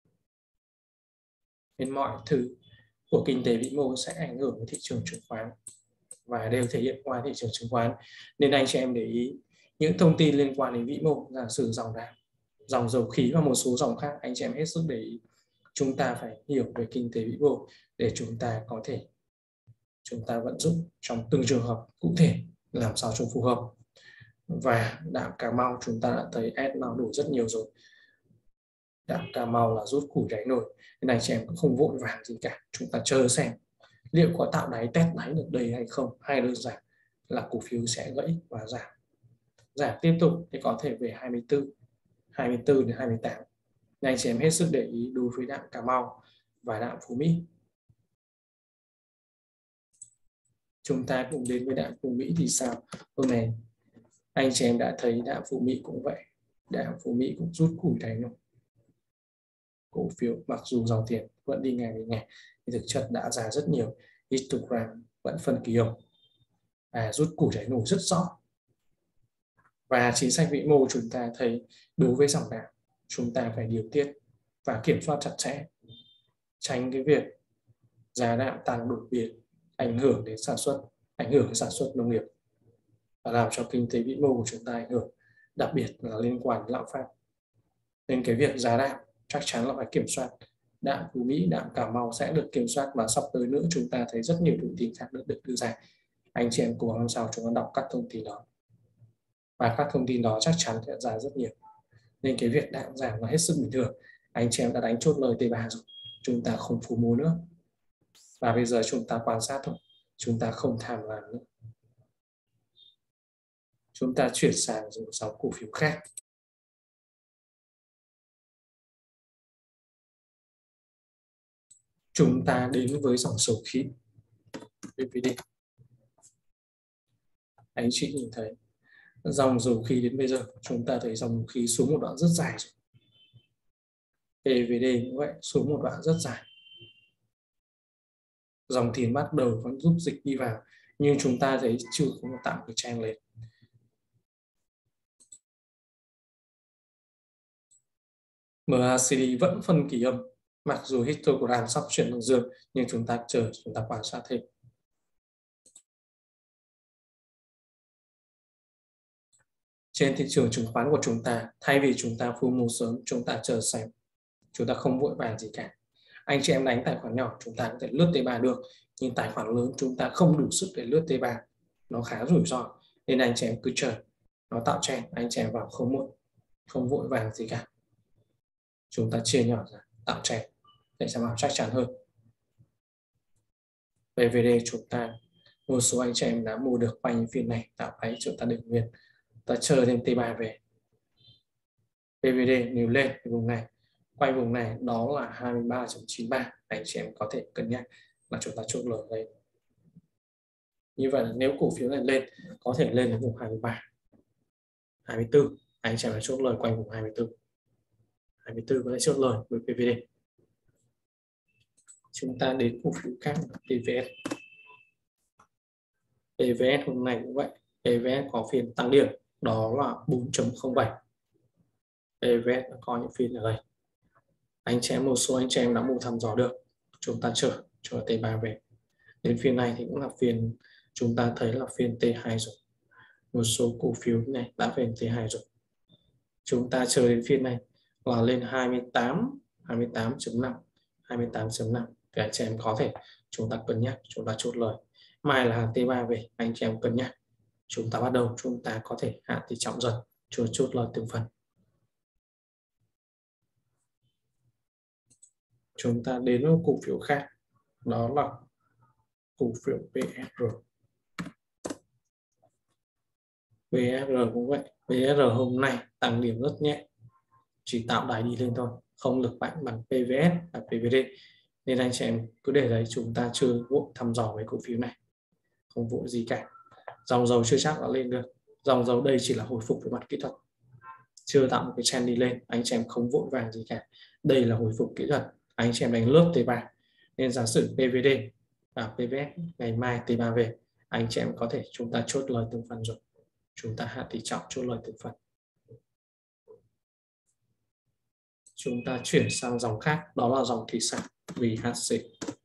Nên mọi thứ của kinh tế vĩ mô sẽ ảnh hưởng đến thị trường chứng khoán và đều thể hiện qua thị trường chứng khoán. Nên anh chị em để ý những thông tin liên quan đến vĩ mô, giả sử dòng đạm, dòng dầu khí và một số dòng khác, anh chị em hết sức để ý. Chúng ta phải hiểu về kinh tế vĩ mô để chúng ta có thể vận dụng trong từng trường hợp cụ thể làm sao cho phù hợp. Và đạm Cà Mau chúng ta đã thấy S nào đủ rất nhiều rồi. Đạm Cà Mau là rút củi đáy nồi, nên anh chị em cũng không vội vàng gì cả. Chúng ta chờ xem liệu có tạo đáy, test đáy được đây hay không, hay đơn giản là cổ phiếu sẽ gãy và giảm tiếp tục thì có thể về 24 đến 28. Nên anh chị em hết sức để ý đối với đạm Cà Mau và đạm Phú Mỹ. Chúng ta cùng đến với đạm Phú Mỹ thì sao? Hôm nay anh chị em đã thấy đạm Phú Mỹ cũng vậy. Đạm Phú Mỹ cũng rút củi đáy nồi. Cổ phiếu mặc dù dòng tiền vẫn đi ngày về ngày thì thực chất đã ra rất nhiều, histogram vẫn phân kỳ đồng và rút củi đáy nồi rất rõ. Và chính sách vĩ mô chúng ta thấy đối với dòng đạm chúng ta phải điều tiết và kiểm soát chặt chẽ, tránh cái việc giá đạm tăng đột biến ảnh hưởng đến sản xuất nông nghiệp và làm cho kinh tế vĩ mô của chúng ta ảnh hưởng, đặc biệt là liên quan đến lạm phát. Nên cái việc giá đạm chắc chắn là phải kiểm soát. Đạm Phú Mỹ, đạm Cà Mau sẽ được kiểm soát, và sắp tới nữa chúng ta thấy rất nhiều thông tin khác được đưa ra. Anh chị em cố gắng làm sao chúng ta đọc các thông tin đó, và các thông tin đó chắc chắn sẽ ra rất nhiều. Nên cái việc đạm giảm là hết sức bình thường. Anh chị em đã đánh chốt lời T3 rồi, chúng ta không phù mua nữa, và bây giờ chúng ta quan sát thôi, chúng ta không tham lam nữa. Chúng ta chuyển sang một dòng cổ phiếu khác. Chúng ta đến với dòng dầu khí PVD. Anh chị nhìn thấy dòng dầu khí đến bây giờ chúng ta thấy dòng dầu khí xuống một đoạn rất dài rồi. PVD cũng vậy, xuống một đoạn rất dài. Dòng tiền bắt đầu vẫn giúp dịch đi vào, nhưng chúng ta thấy chưa có một tạo cái trang lên. MACD vẫn phân kỳ âm, mặc dù histogram sắp chuyển sang dương, nhưng chúng ta chờ, chúng ta quan sát thêm. Trên thị trường chứng khoán của chúng ta, thay vì chúng ta full mua sớm, chúng ta chờ xem, chúng ta không vội vàng gì cả. Anh chị em đánh tài khoản nhỏ chúng ta có thể lướt T3 được, nhưng tài khoản lớn chúng ta không đủ sức để lướt T3, nó khá rủi ro. Nên anh chị em cứ chờ nó tạo trend, anh chị em vào không muộn, không vội vàng gì cả. Chúng ta chia nhỏ ra tạo trend để đảm bảo chắc chắn hơn. PVD chúng ta, một số anh chị em đã mua được quanh phiên này tạo đáy, chúng ta để nguyên, ta chờ đến T3 về. PVD nếu lên vùng này, quay vùng này đó là 23.93, anh chị em có thể cân nhắc là chúng ta chốt lời đây. Như vậy là nếu cổ phiếu này lên có thể lên đến vùng 23, 24, anh chị em phải chốt lời quanh vùng 24 có thể chốt lời với PVD. Chúng ta đến cổ phiếu khác là PVS. PVS hôm nay cũng vậy, PVS có phiên tăng điểm đó là 4.07. PVS có những phiên ở đây. Một số anh chị em đã mua thăm dò được, chúng ta chờ cho T3 về. Đến phiên này thì cũng là phiên chúng ta thấy là phiên T2 rồi. Một số cổ phiếu này đã về T2 rồi. Chúng ta chờ đến phiên này là lên 28.5, 28.5 thì anh chị em có thể chúng ta cân nhắc, chúng ta chốt lời. Mai là hàng T3 về, anh chị em cân nhắc, chúng ta bắt đầu chúng ta có thể hạ tỷ trọng dần, chốt lời từng phần. Chúng ta đến với cổ phiếu khác, đó là cổ phiếu BSR. BSR cũng vậy. BSR hôm nay tăng điểm rất nhẹ, chỉ tạo đáy đi lên thôi, không lực mạnh bằng PVS và PVD, nên anh chị em cứ để đấy, chúng ta chưa vội thăm dò với cổ phiếu này, không vội gì cả. Dòng dầu chưa chắc đã lên được, dòng dầu đây chỉ là hồi phục về mặt kỹ thuật, chưa tạo một cái trend đi lên, anh chị em không vội vàng gì cả. Đây là hồi phục kỹ thuật, anh chị em đánh lướt T3, nên giả sử PVD và PVS ngày mai T3 về, anh chị em có thể chúng ta chốt lời từng phần rồi, chúng ta hạ tỷ trọng chốt lời từng phần. Chúng ta chuyển sang dòng khác, đó là dòng thủy sản VHC.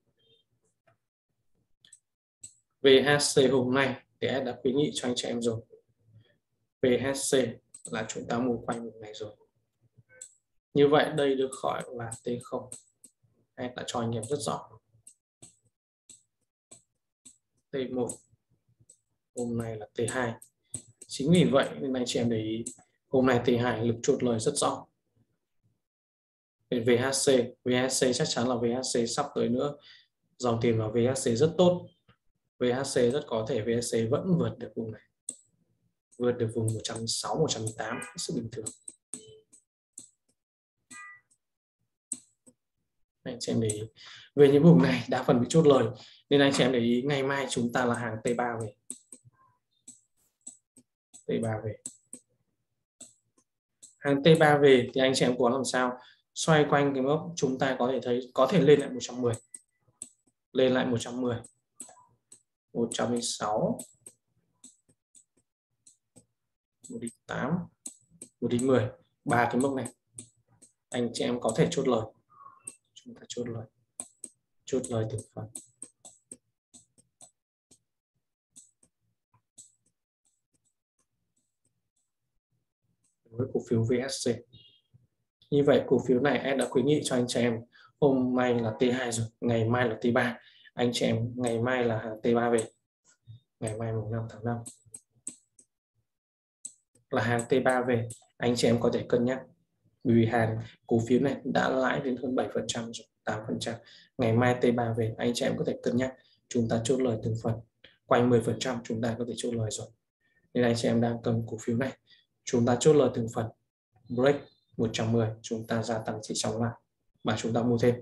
VHC hôm nay thì em đã khuyến nghị cho anh chị em rồi. VHC là chúng ta mua quanh vùng này rồi. Như vậy đây được gọi là T0. Em đã cho anh em rất rõ. T1 hôm nay là T2. Chính vì vậy nên anh chị em để ý, hôm nay T2 lực chốt lời rất rõ. VHC chắc chắn là VHC sắp tới nữa, dòng tiền vào VHC rất tốt. VHC rất có thể VHC vẫn vượt được vùng này, vượt được vùng 160, 108, sự bình thường. Anh chị em để ý, về những vùng này đa phần bị chốt lời, nên anh chị em để ý ngày mai chúng ta là hàng T3 về. T3 về. Hàng T3 về thì anh chị em có làm sao xoay quanh cái mốc chúng ta có thể thấy, có thể lên lại 110. Lên lại 110. 106, 108, 110, ba cái mốc này anh chị em có thể chốt lời, chúng ta chốt lời từng phần. Với cổ phiếu VHC, như vậy cổ phiếu này em đã khuyến nghị cho anh chị em hôm nay là T2 rồi, ngày mai là T3, anh chị em ngày mai là hàng T3 về, ngày mai mùng 5 tháng 5 là hàng T3 về, anh chị em có thể cân nhắc, vì hàng cổ phiếu này đã lãi đến hơn 7% rồi, 8%. Ngày mai T3 về, anh chị em có thể cân nhắc, chúng ta chốt lời từng phần, quanh 10% chúng ta có thể chốt lời rồi. Nên anh chị em đang cầm cổ phiếu này, chúng ta chốt lời từng phần, break 110, chúng ta gia tăng tỷ trọng lại và chúng ta mua thêm.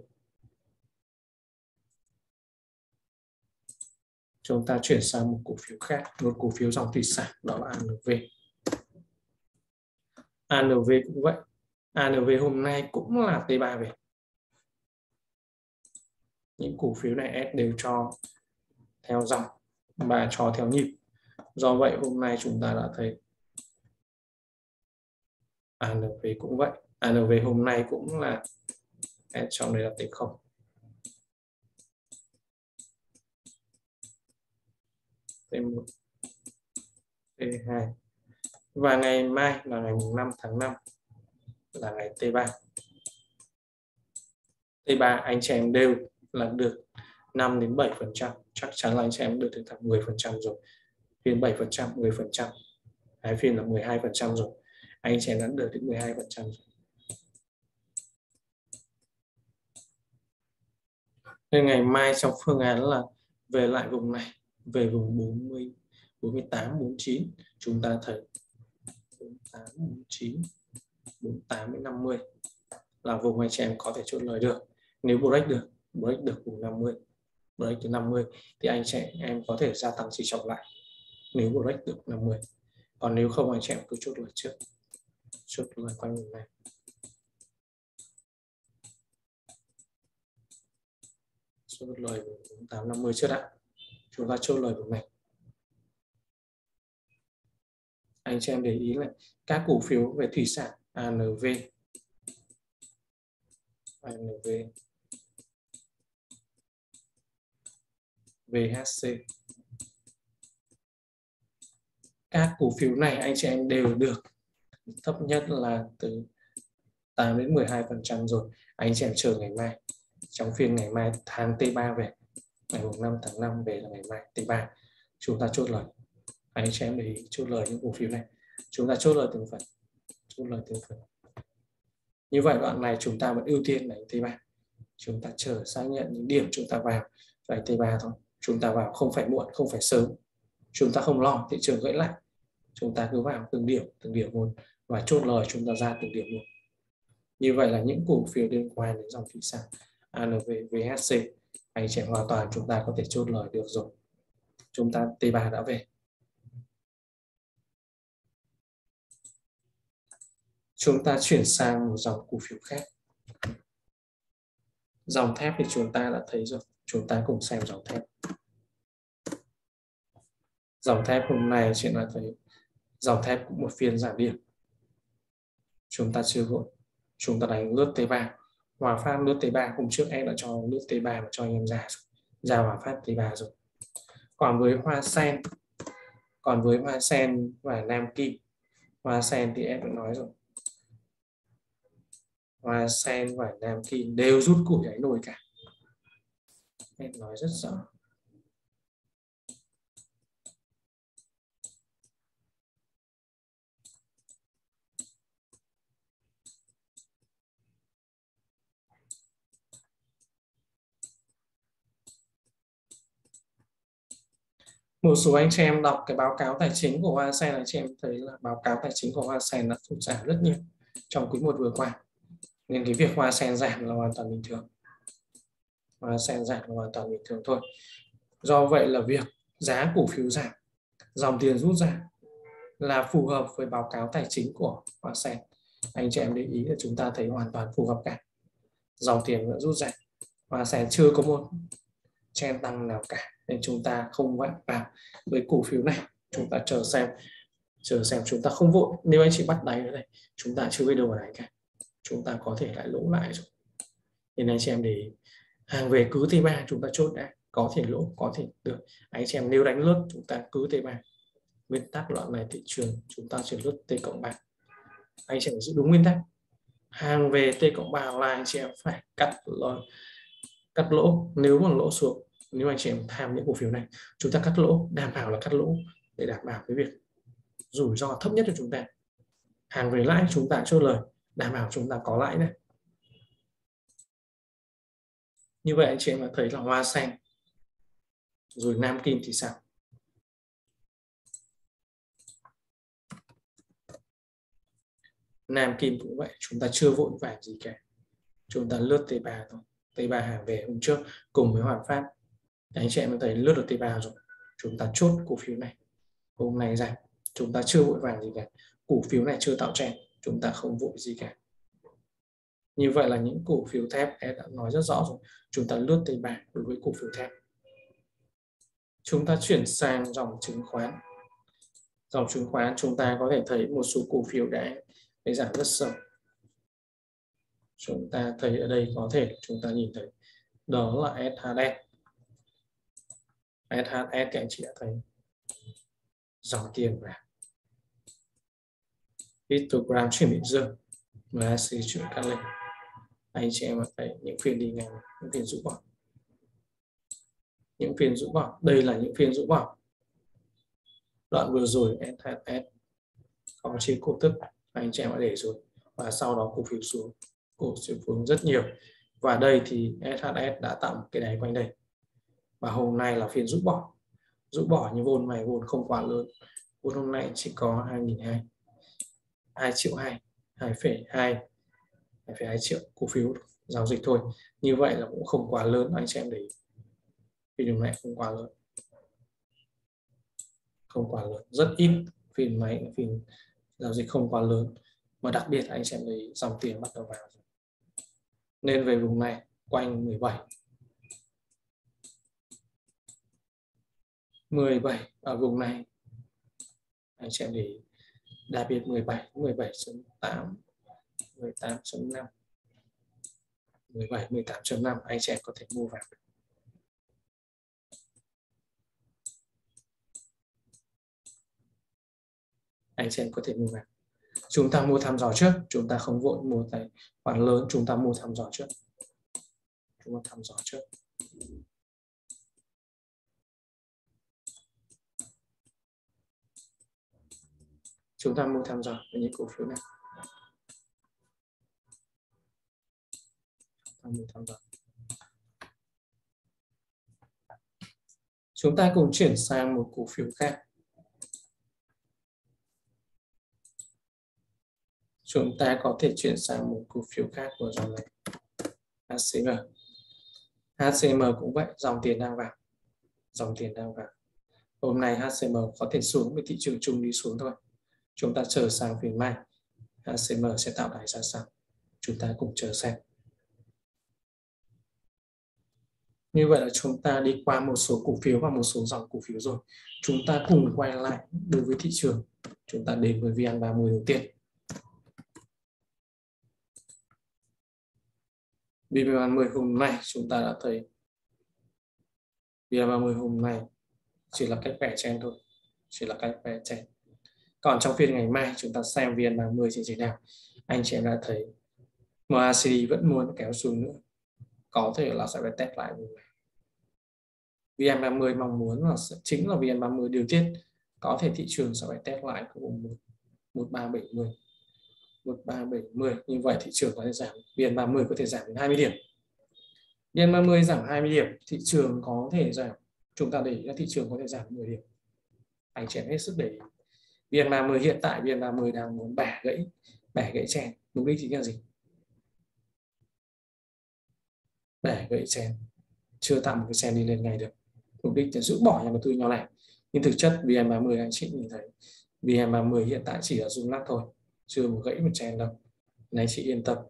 Chúng ta chuyển sang một cổ phiếu khác, một cổ phiếu dòng thủy sản, đó là ANV. ANV cũng vậy. ANV hôm nay cũng là T3 về. Những cổ phiếu này đều cho theo dòng và cho theo nhịp. Do vậy hôm nay chúng ta đã thấy ANV cũng vậy. ANV hôm nay cũng là trong đây là T0. T1, T2. Và ngày mai là ngày 5 tháng 5 là ngày T3. T3 anh chị em đều là được 5 đến 7%, chắc chắn là anh chị em được đến thẳng 10% rồi. Phiên 7%, 10%. Cái phiên là 12% rồi. Anh chị em đã được đến 12% rồi. Nên ngày mai trong phương án là về lại vùng này, về vùng 40, 48, 49, chúng ta thấy 48, 49, 48 đến 50 là vùng anh chị em có thể chốt lời được. Nếu break được vùng 50, break đến 50 thì anh chị em có thể gia tăng tỷ trọng lại. Nếu break được 50, còn nếu không anh chị em cứ chốt lời trước, chốt lời quanh vùng này. Chốt lời vùng 850 trước đã, chúng ta chốt lời vùng này. anh chị em để ý là các cổ phiếu về thủy sản ANV, VHC, các cổ phiếu này anh chị em đều được thấp nhất là từ 8 đến 12% rồi. Anh chị em chờ ngày mai, trong phiên ngày mai tháng T3 về, ngày 5 tháng 5 về là ngày mai T3, chúng ta chốt lời. Anh chị em để ý, chốt lời những cổ phiếu này, chúng ta chốt lời từng phần, chốt lời từng phần. Như vậy đoạn này chúng ta vẫn ưu tiên đánh T3, chúng ta chờ xác nhận những điểm chúng ta vào đánh T3 thôi. Chúng ta vào không phải muộn, không phải sớm, chúng ta không lo thị trường gãy lại, chúng ta cứ vào từng điểm một và chốt lời chúng ta ra từng điểm một. Như vậy là những cổ phiếu liên quan đến dòng thủy sản ANV, VHC, anh chị hoàn toàn chúng ta có thể chốt lời được rồi. Chúng ta T3 đã về. Chúng ta chuyển sang một dòng cổ phiếu khác. Dòng thép thì chúng ta đã thấy rồi. Chúng ta cùng xem dòng thép. Dòng thép hôm nay chị đã thấy dòng thép cũng một phiên giảm điểm. Chúng ta chưa vội. Chúng ta đánh lướt T3. Hòa Phát lướt T3, hôm trước em đã cho lướt T3 mà cho anh em ra rồi. Ra Hòa Phát T3 rồi. Còn với Hoa Sen và Nam Kim. Hoa Sen thì em đã nói rồi. Hoa Sen và Nam Kim đều rút củi đáy nồi cả. Em nói rất rõ. Một số anh chị em đọc cái báo cáo tài chính của Hoa Sen, anh chị em thấy là báo cáo tài chính của Hoa Sen đã sụt giảm rất nhiều trong quý 1 vừa qua. Nên cái việc Hoa Sen giảm là hoàn toàn bình thường. Hoa Sen giảm là hoàn toàn bình thường thôi. Do vậy là việc giá cổ phiếu giảm, dòng tiền rút ra là phù hợp với báo cáo tài chính của Hoa Sen. Anh chị em để ý là chúng ta thấy hoàn toàn phù hợp cả. Dòng tiền vẫn rút ra. Hoa Sen chưa có một trend tăng nào cả, nên chúng ta không vào với cổ phiếu này. Chúng ta chờ xem, chúng ta không vội. Nếu anh chị bắt đáy ở đây, chúng ta chưa biết đâu vào đáy cả, chúng ta có thể lại lỗ lại rồi. Nên anh chị em để hàng về cứ T3 chúng ta chốt đã, có thể lỗ có thể được. Anh chị em nếu đánh lướt chúng ta cứ T3. Nguyên tắc đoạn này thị trường chúng ta chỉ lướt T+3. Anh chị em giữ đúng nguyên tắc. Hàng về T+3 là anh chị em phải cắt lỗ. Nếu mà lỗ xuống, nếu anh chị em tham những cổ phiếu này, chúng ta cắt lỗ, đảm bảo là cắt lỗ để đảm bảo cái việc rủi ro thấp nhất cho chúng ta. Hàng về lãi chúng ta chốt lời, đảm bảo chúng ta có lãi này. Như vậy anh chị em thấy là Hoa Sen rồi Nam Kim thì sao? Nam Kim cũng vậy, chúng ta chưa vội vàng gì cả, chúng ta lướt T3 thôi. T3 hàng về hôm trước cùng với Hòa Phát, anh chị em thấy lướt được T3 rồi, chúng ta chốt cổ phiếu này. Hôm nay giảm, chúng ta chưa vội vàng gì cả, cổ phiếu này chưa tạo trend, chúng ta không vội gì cả. Như vậy là những cổ phiếu thép em đã nói rất rõ rồi, chúng ta lướt T3 đối với cổ phiếu thép. Chúng ta chuyển sang dòng chứng khoán. Dòng chứng khoán chúng ta có thể thấy một số cổ phiếu đã giảm rất sâu. Chúng ta thấy ở đây có thể chúng ta nhìn thấy đó là SHS. SHS các anh chị đã thấy dòng tiền vào, histogram chuyển bị dương và sự chuyển cắt lên. Anh chị em thấy những phiên đi ngang, những phiên rũ bỏ, những phiên rũ bỏ, đây là những phiên rũ bỏ. Đoạn vừa rồi SHS có chế cổ tức, anh chị em đã để rồi, và sau đó cổ phiếu xuống, cổ phiếu xuống rất nhiều, và đây thì SHS đã tạo một cái đáy quanh đây, và hôm nay là phiên rũ bỏ như vốn này, vốn không quá lớn, vốn hôm nay chỉ có 2.200, 2 triệu 2,2 triệu cổ phiếu giao dịch thôi. Như vậy là cũng không quá lớn, anh chị em để ý. Phiên này không quá lớn, rất ít phiên giao dịch không quá lớn, mà đặc biệt anh chị em thấy dòng tiền bắt đầu vào rồi. Nên về vùng này quanh 17 ở vùng này anh chị em để ý, Đặc biệt 17, 17.8, 18.5, 17, 18.5 anh chị em có thể mua vào. Anh chị em có thể mua vào. Chúng ta mua thăm dò trước, chúng ta không vội mua tài khoản lớn, chúng ta mua thăm dò trước. Chúng ta thăm dò trước. Chúng ta mua thăm dò với những cổ phiếu này. Mua thăm dò. Chúng ta cùng chuyển sang một cổ phiếu khác. Chúng ta có thể chuyển sang một cổ phiếu khác của dòng này. HCM. HCM cũng vậy, dòng tiền đang vào. Dòng tiền đang vào. Hôm nay HCM có thể xuống với thị trường chung đi xuống thôi. Chúng ta chờ sang phiên mai. HCM sẽ tạo đáy ra sao? Chúng ta cùng chờ xem. Như vậy là chúng ta đi qua một số cổ phiếu và một số dòng cổ phiếu rồi. Chúng ta cùng quay lại đối với thị trường. Chúng ta đến với VN30 đầu tiên. VN30 hôm nay chúng ta đã thấy VN30 hôm nay chỉ là cách vẽ trend thôi. Chỉ là cách vẽ trend. Còn trong phiên ngày mai chúng ta xem VN30 trên nào. Anh chị em đã thấy MACD vẫn muốn kéo xuống nữa. Có thể là sẽ phải test lại vùng này. VN30 mong muốn là chính là VN30 điều tiết. Có thể thị trường sẽ phải test lại cái vùng 1370. 1370. Như vậy thị trường có thể giảm. VN30 có thể giảm đến 20 điểm. VN30 giảm 20 điểm. Thị trường có thể giảm. Chúng ta để ý là thị trường có thể giảm 10 điểm. Anh chị hết sức để ý. VN30 hiện tại VN30 đang muốn bẻ gãy trend. Mục đích chính là gì? Bẻ gãy trend. Chưa tạo một cái trend đi lên ngay được. Mục đích là giữ bỏ nhà đầu tư nhỏ lẻ. Nhưng thực chất VN30 anh chị nhìn thấy VN30 hiện tại chỉ là rung lắc thôi, chưa một gãy một trend đâu. Này chị yên tâm.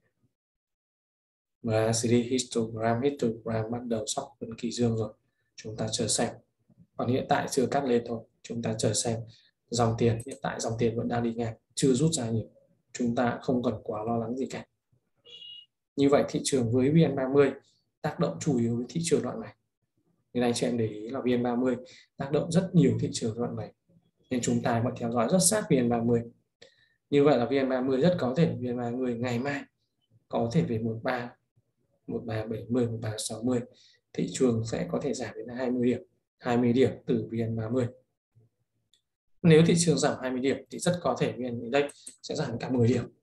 MACD histogram bắt đầu sóc vẫn kỳ dương rồi. Chúng ta chờ xem. Còn hiện tại chưa cắt lên thôi. Chúng ta chờ xem. Dòng tiền hiện tại dòng tiền vẫn đang đi ngang, chưa rút ra nhiều. Chúng ta không cần quá lo lắng gì cả. Như vậy thị trường với VN30 tác động chủ yếu với thị trường đoạn này. Nên anh chị em để ý là VN30 tác động rất nhiều thị trường đoạn này. Nên chúng ta vẫn theo dõi rất sát VN30. Như vậy là VN30 rất có thể VN30 ngày mai có thể về 13, 1370, 1360. Thị trường sẽ có thể giảm đến 20 điểm từ VN30. Nếu thị trường giảm 20 điểm thì rất có thể VN Index sẽ giảm cả 10 điểm.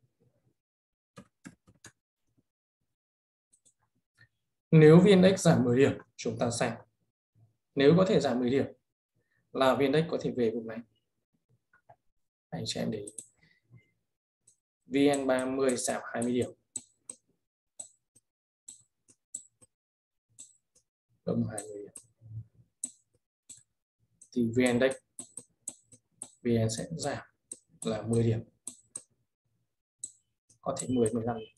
Nếu VN Index giảm 10 điểm, chúng ta xem. Nếu có thể giảm 10 điểm là VN Index có thể về vùng này. Anh chị em để ý. VN30 giảm 20 điểm. Âm 20 điểm. Thì VN Index VN sẽ giảm là 10 điểm. Có thể 10, 15 điểm.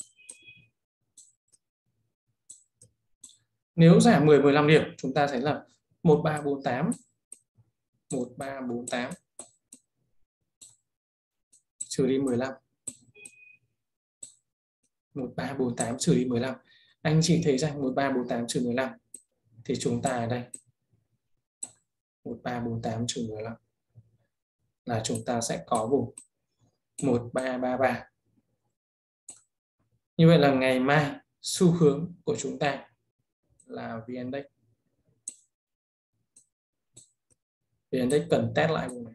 Nếu giảm 10, 15 điểm chúng ta thấy là 1348. 1348 trừ đi 15. 1348 trừ đi 15. Anh chị thấy rằng 1348 trừ 15 thì chúng ta ở đây 1348 trừ 15 là chúng ta sẽ có vùng 1333. Như vậy là ngày mai xu hướng của chúng ta là VN Index. VN Index cần test lại vùng này.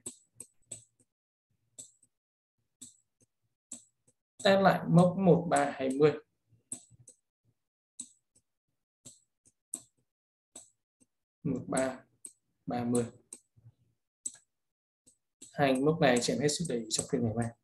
Test lại mốc 1320. Hai mốc này chị em hết sức để ý trong phiên ngày mai.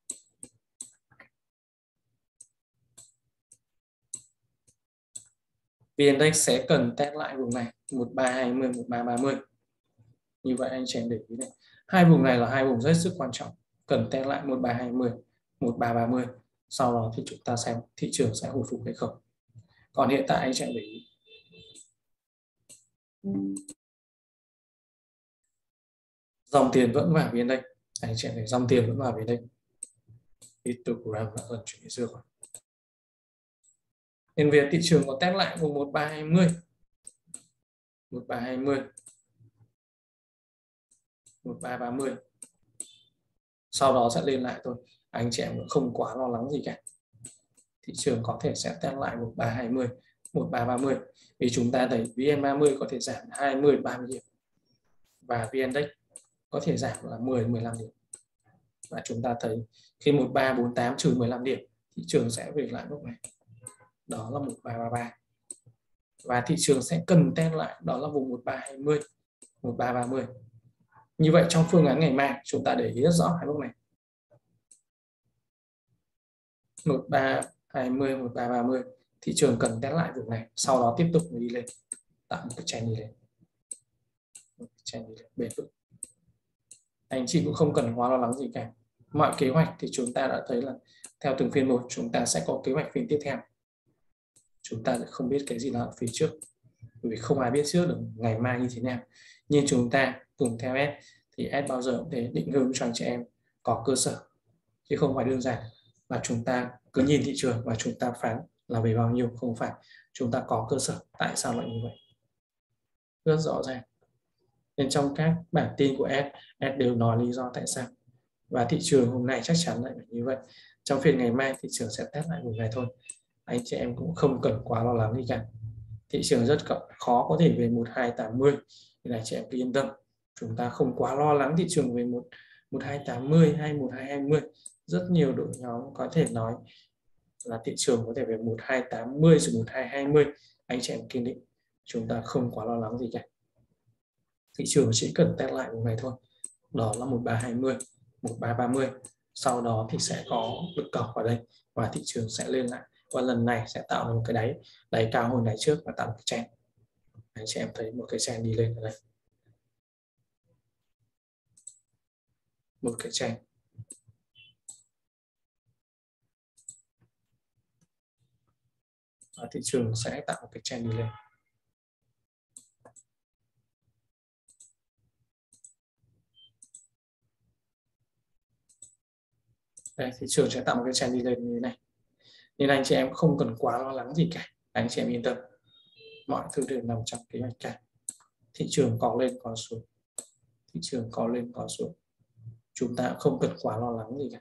VN Index sẽ cần test lại vùng này 1320, 1330. Như vậy anh chị em để ý này. Hai vùng này là hai vùng rất sức quan trọng. Cần test lại 1320, 1330. Sau đó thì chúng ta xem thị trường sẽ hồi phục hay không. Còn hiện tại anh chị em để ý. Dòng tiền vẫn vào VN Index. Anh chị em thấy dòng tiền vẫn vào về đây. Histogram đã dần chuyển dương rồi. Nên về thị trường có test lại vùng 1320, 1320, 1330. Sau đó sẽ lên lại thôi. Anh chị em cũng không quá lo lắng gì cả. Thị trường có thể sẽ test lại 1320, 1330. Vì chúng ta thấy VN30 có thể giảm 20, 30 điểm. Và VN-Index có thể giảm là 10, 15 điểm. Và chúng ta thấy khi 1348 trừ 15 điểm, thị trường sẽ về lại lúc này. Đó là 1333. Và thị trường sẽ cần test lại, đó là vùng 1320, 1330. Như vậy trong phương án ngày mai chúng ta để ý rất rõ hai lúc này. 1320, 1330, thị trường cần test lại vùng này, sau đó tiếp tục đi lên, tạo một cái trend đi lên. Một cái trend đi lên bền vững. Anh chị cũng không cần quá lo lắng gì cả. Mọi kế hoạch thì chúng ta đã thấy là theo từng phiên một chúng ta sẽ có kế hoạch phiên tiếp theo. Chúng ta sẽ không biết cái gì là ở phía trước, bởi vì không ai biết trước được ngày mai như thế nào. Nhưng chúng ta cùng theo S thì S bao giờ cũng để định hướng cho anh chị em có cơ sở, chứ không phải đơn giản là chúng ta cứ nhìn thị trường và chúng ta phán là về bao nhiêu. Không phải, chúng ta có cơ sở. Tại sao lại như vậy? Rất rõ ràng. Nên trong các bản tin của S đều nói lý do tại sao. Và thị trường hôm nay chắc chắn lại phải như vậy. Trong phiên ngày mai thị trường sẽ test lại vùng này thôi. Anh chị em cũng không cần quá lo lắng gì cả. Thị trường rất khó có thể về 1280, nên là chị em cứ yên tâm. Chúng ta không quá lo lắng thị trường về 1280 hay 1220. Rất nhiều đội nhóm có thể nói là thị trường có thể về 1280 rồi 1220. Anh chị em kiên định, chúng ta không quá lo lắng gì cả. Thị trường chỉ cần test lại vùng này thôi. Đó là 1320, 1330. Sau đó thì sẽ có lực cầu ở đây và thị trường sẽ lên lại. Và lần này sẽ tạo ra một cái đáy cao hơn đáy trước và tạo một cái trend. Anh chị em thấy một cái trend đi lên ở đây. Một cái trend. Và thị trường sẽ tạo một cái trend đi lên. Đây, thị trường sẽ tạo một cái trend đi lên như thế này. Nên anh chị em không cần quá lo lắng gì cả. Anh chị em yên tâm. Mọi thứ đều nằm trong kế hoạch cả. Thị trường có lên có xuống. Thị trường có lên có xuống. Chúng ta không cần quá lo lắng gì cả.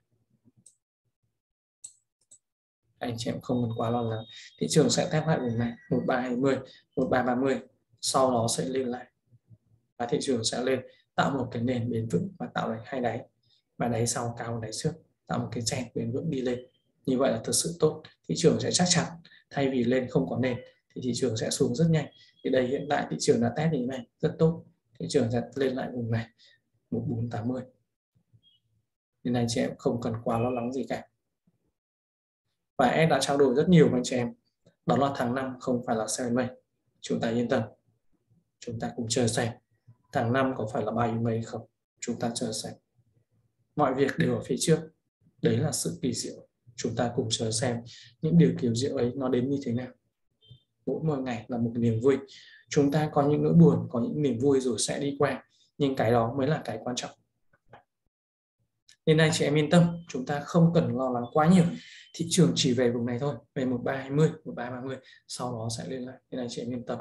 Anh chị em không cần quá lo lắng. Thị trường sẽ test lại vùng này 1320, 1330. Sau đó sẽ lên lại. Và thị trường sẽ lên tạo một cái nền bền vững và tạo thành hai đáy. Và đáy sau cao hơn đáy trước, tạo một cái trend bền vững đi lên. Như vậy là thực sự tốt. Thị trường sẽ chắc chắn, thay vì lên không có nền thì thị trường sẽ xuống rất nhanh. Thì đây hiện tại thị trường đã test như thế này rất tốt. Thị trường sẽ lên lại vùng này 1480. Nên anh chị em không cần quá lo lắng gì cả. Và em đã trao đổi rất nhiều với anh chị em. Đó là tháng 5 không phải là sell May. Chúng ta yên tâm. Chúng ta cùng chờ xem tháng 5 có phải là buy May không. Chúng ta chờ xem. Mọi việc đều ở phía trước. Đấy là sự kỳ diệu. Chúng ta cùng chờ xem những điều kỳ diệu ấy nó đến như thế nào. Mỗi một ngày là một niềm vui. Chúng ta có những nỗi buồn, có những niềm vui rồi sẽ đi qua. Nhưng cái đó mới là cái quan trọng. Nên anh chị em yên tâm, chúng ta không cần lo lắng quá nhiều. Thị trường chỉ về vùng này thôi, về 1320, 1330, sau đó sẽ lên lại. Nên anh chị em yên tâm.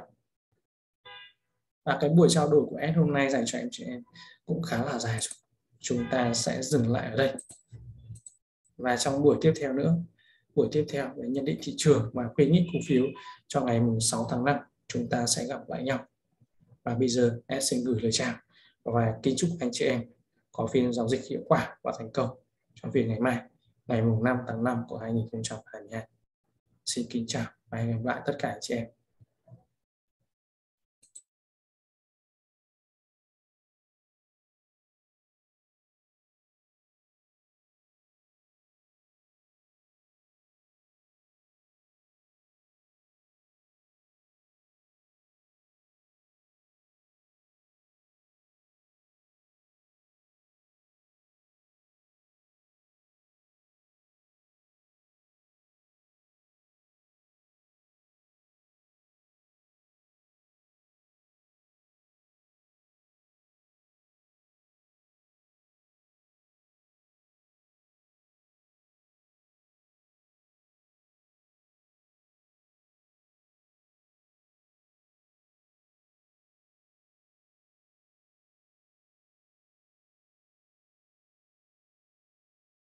Và cái buổi trao đổi của S hôm nay dành cho anh chị em cũng khá là dài rồi. Chúng ta sẽ dừng lại ở đây. Và trong buổi tiếp theo nữa, buổi tiếp theo để nhận định thị trường và khuyến nghị cổ phiếu cho ngày 6 tháng 5, chúng ta sẽ gặp lại nhau. Và bây giờ S xin gửi lời chào và kính chúc anh chị em có phiên giao dịch hiệu quả và thành công trong phiên ngày mai, ngày 5 tháng 5 của 2022. Xin kính chào và hẹn gặp lại tất cả anh chị em.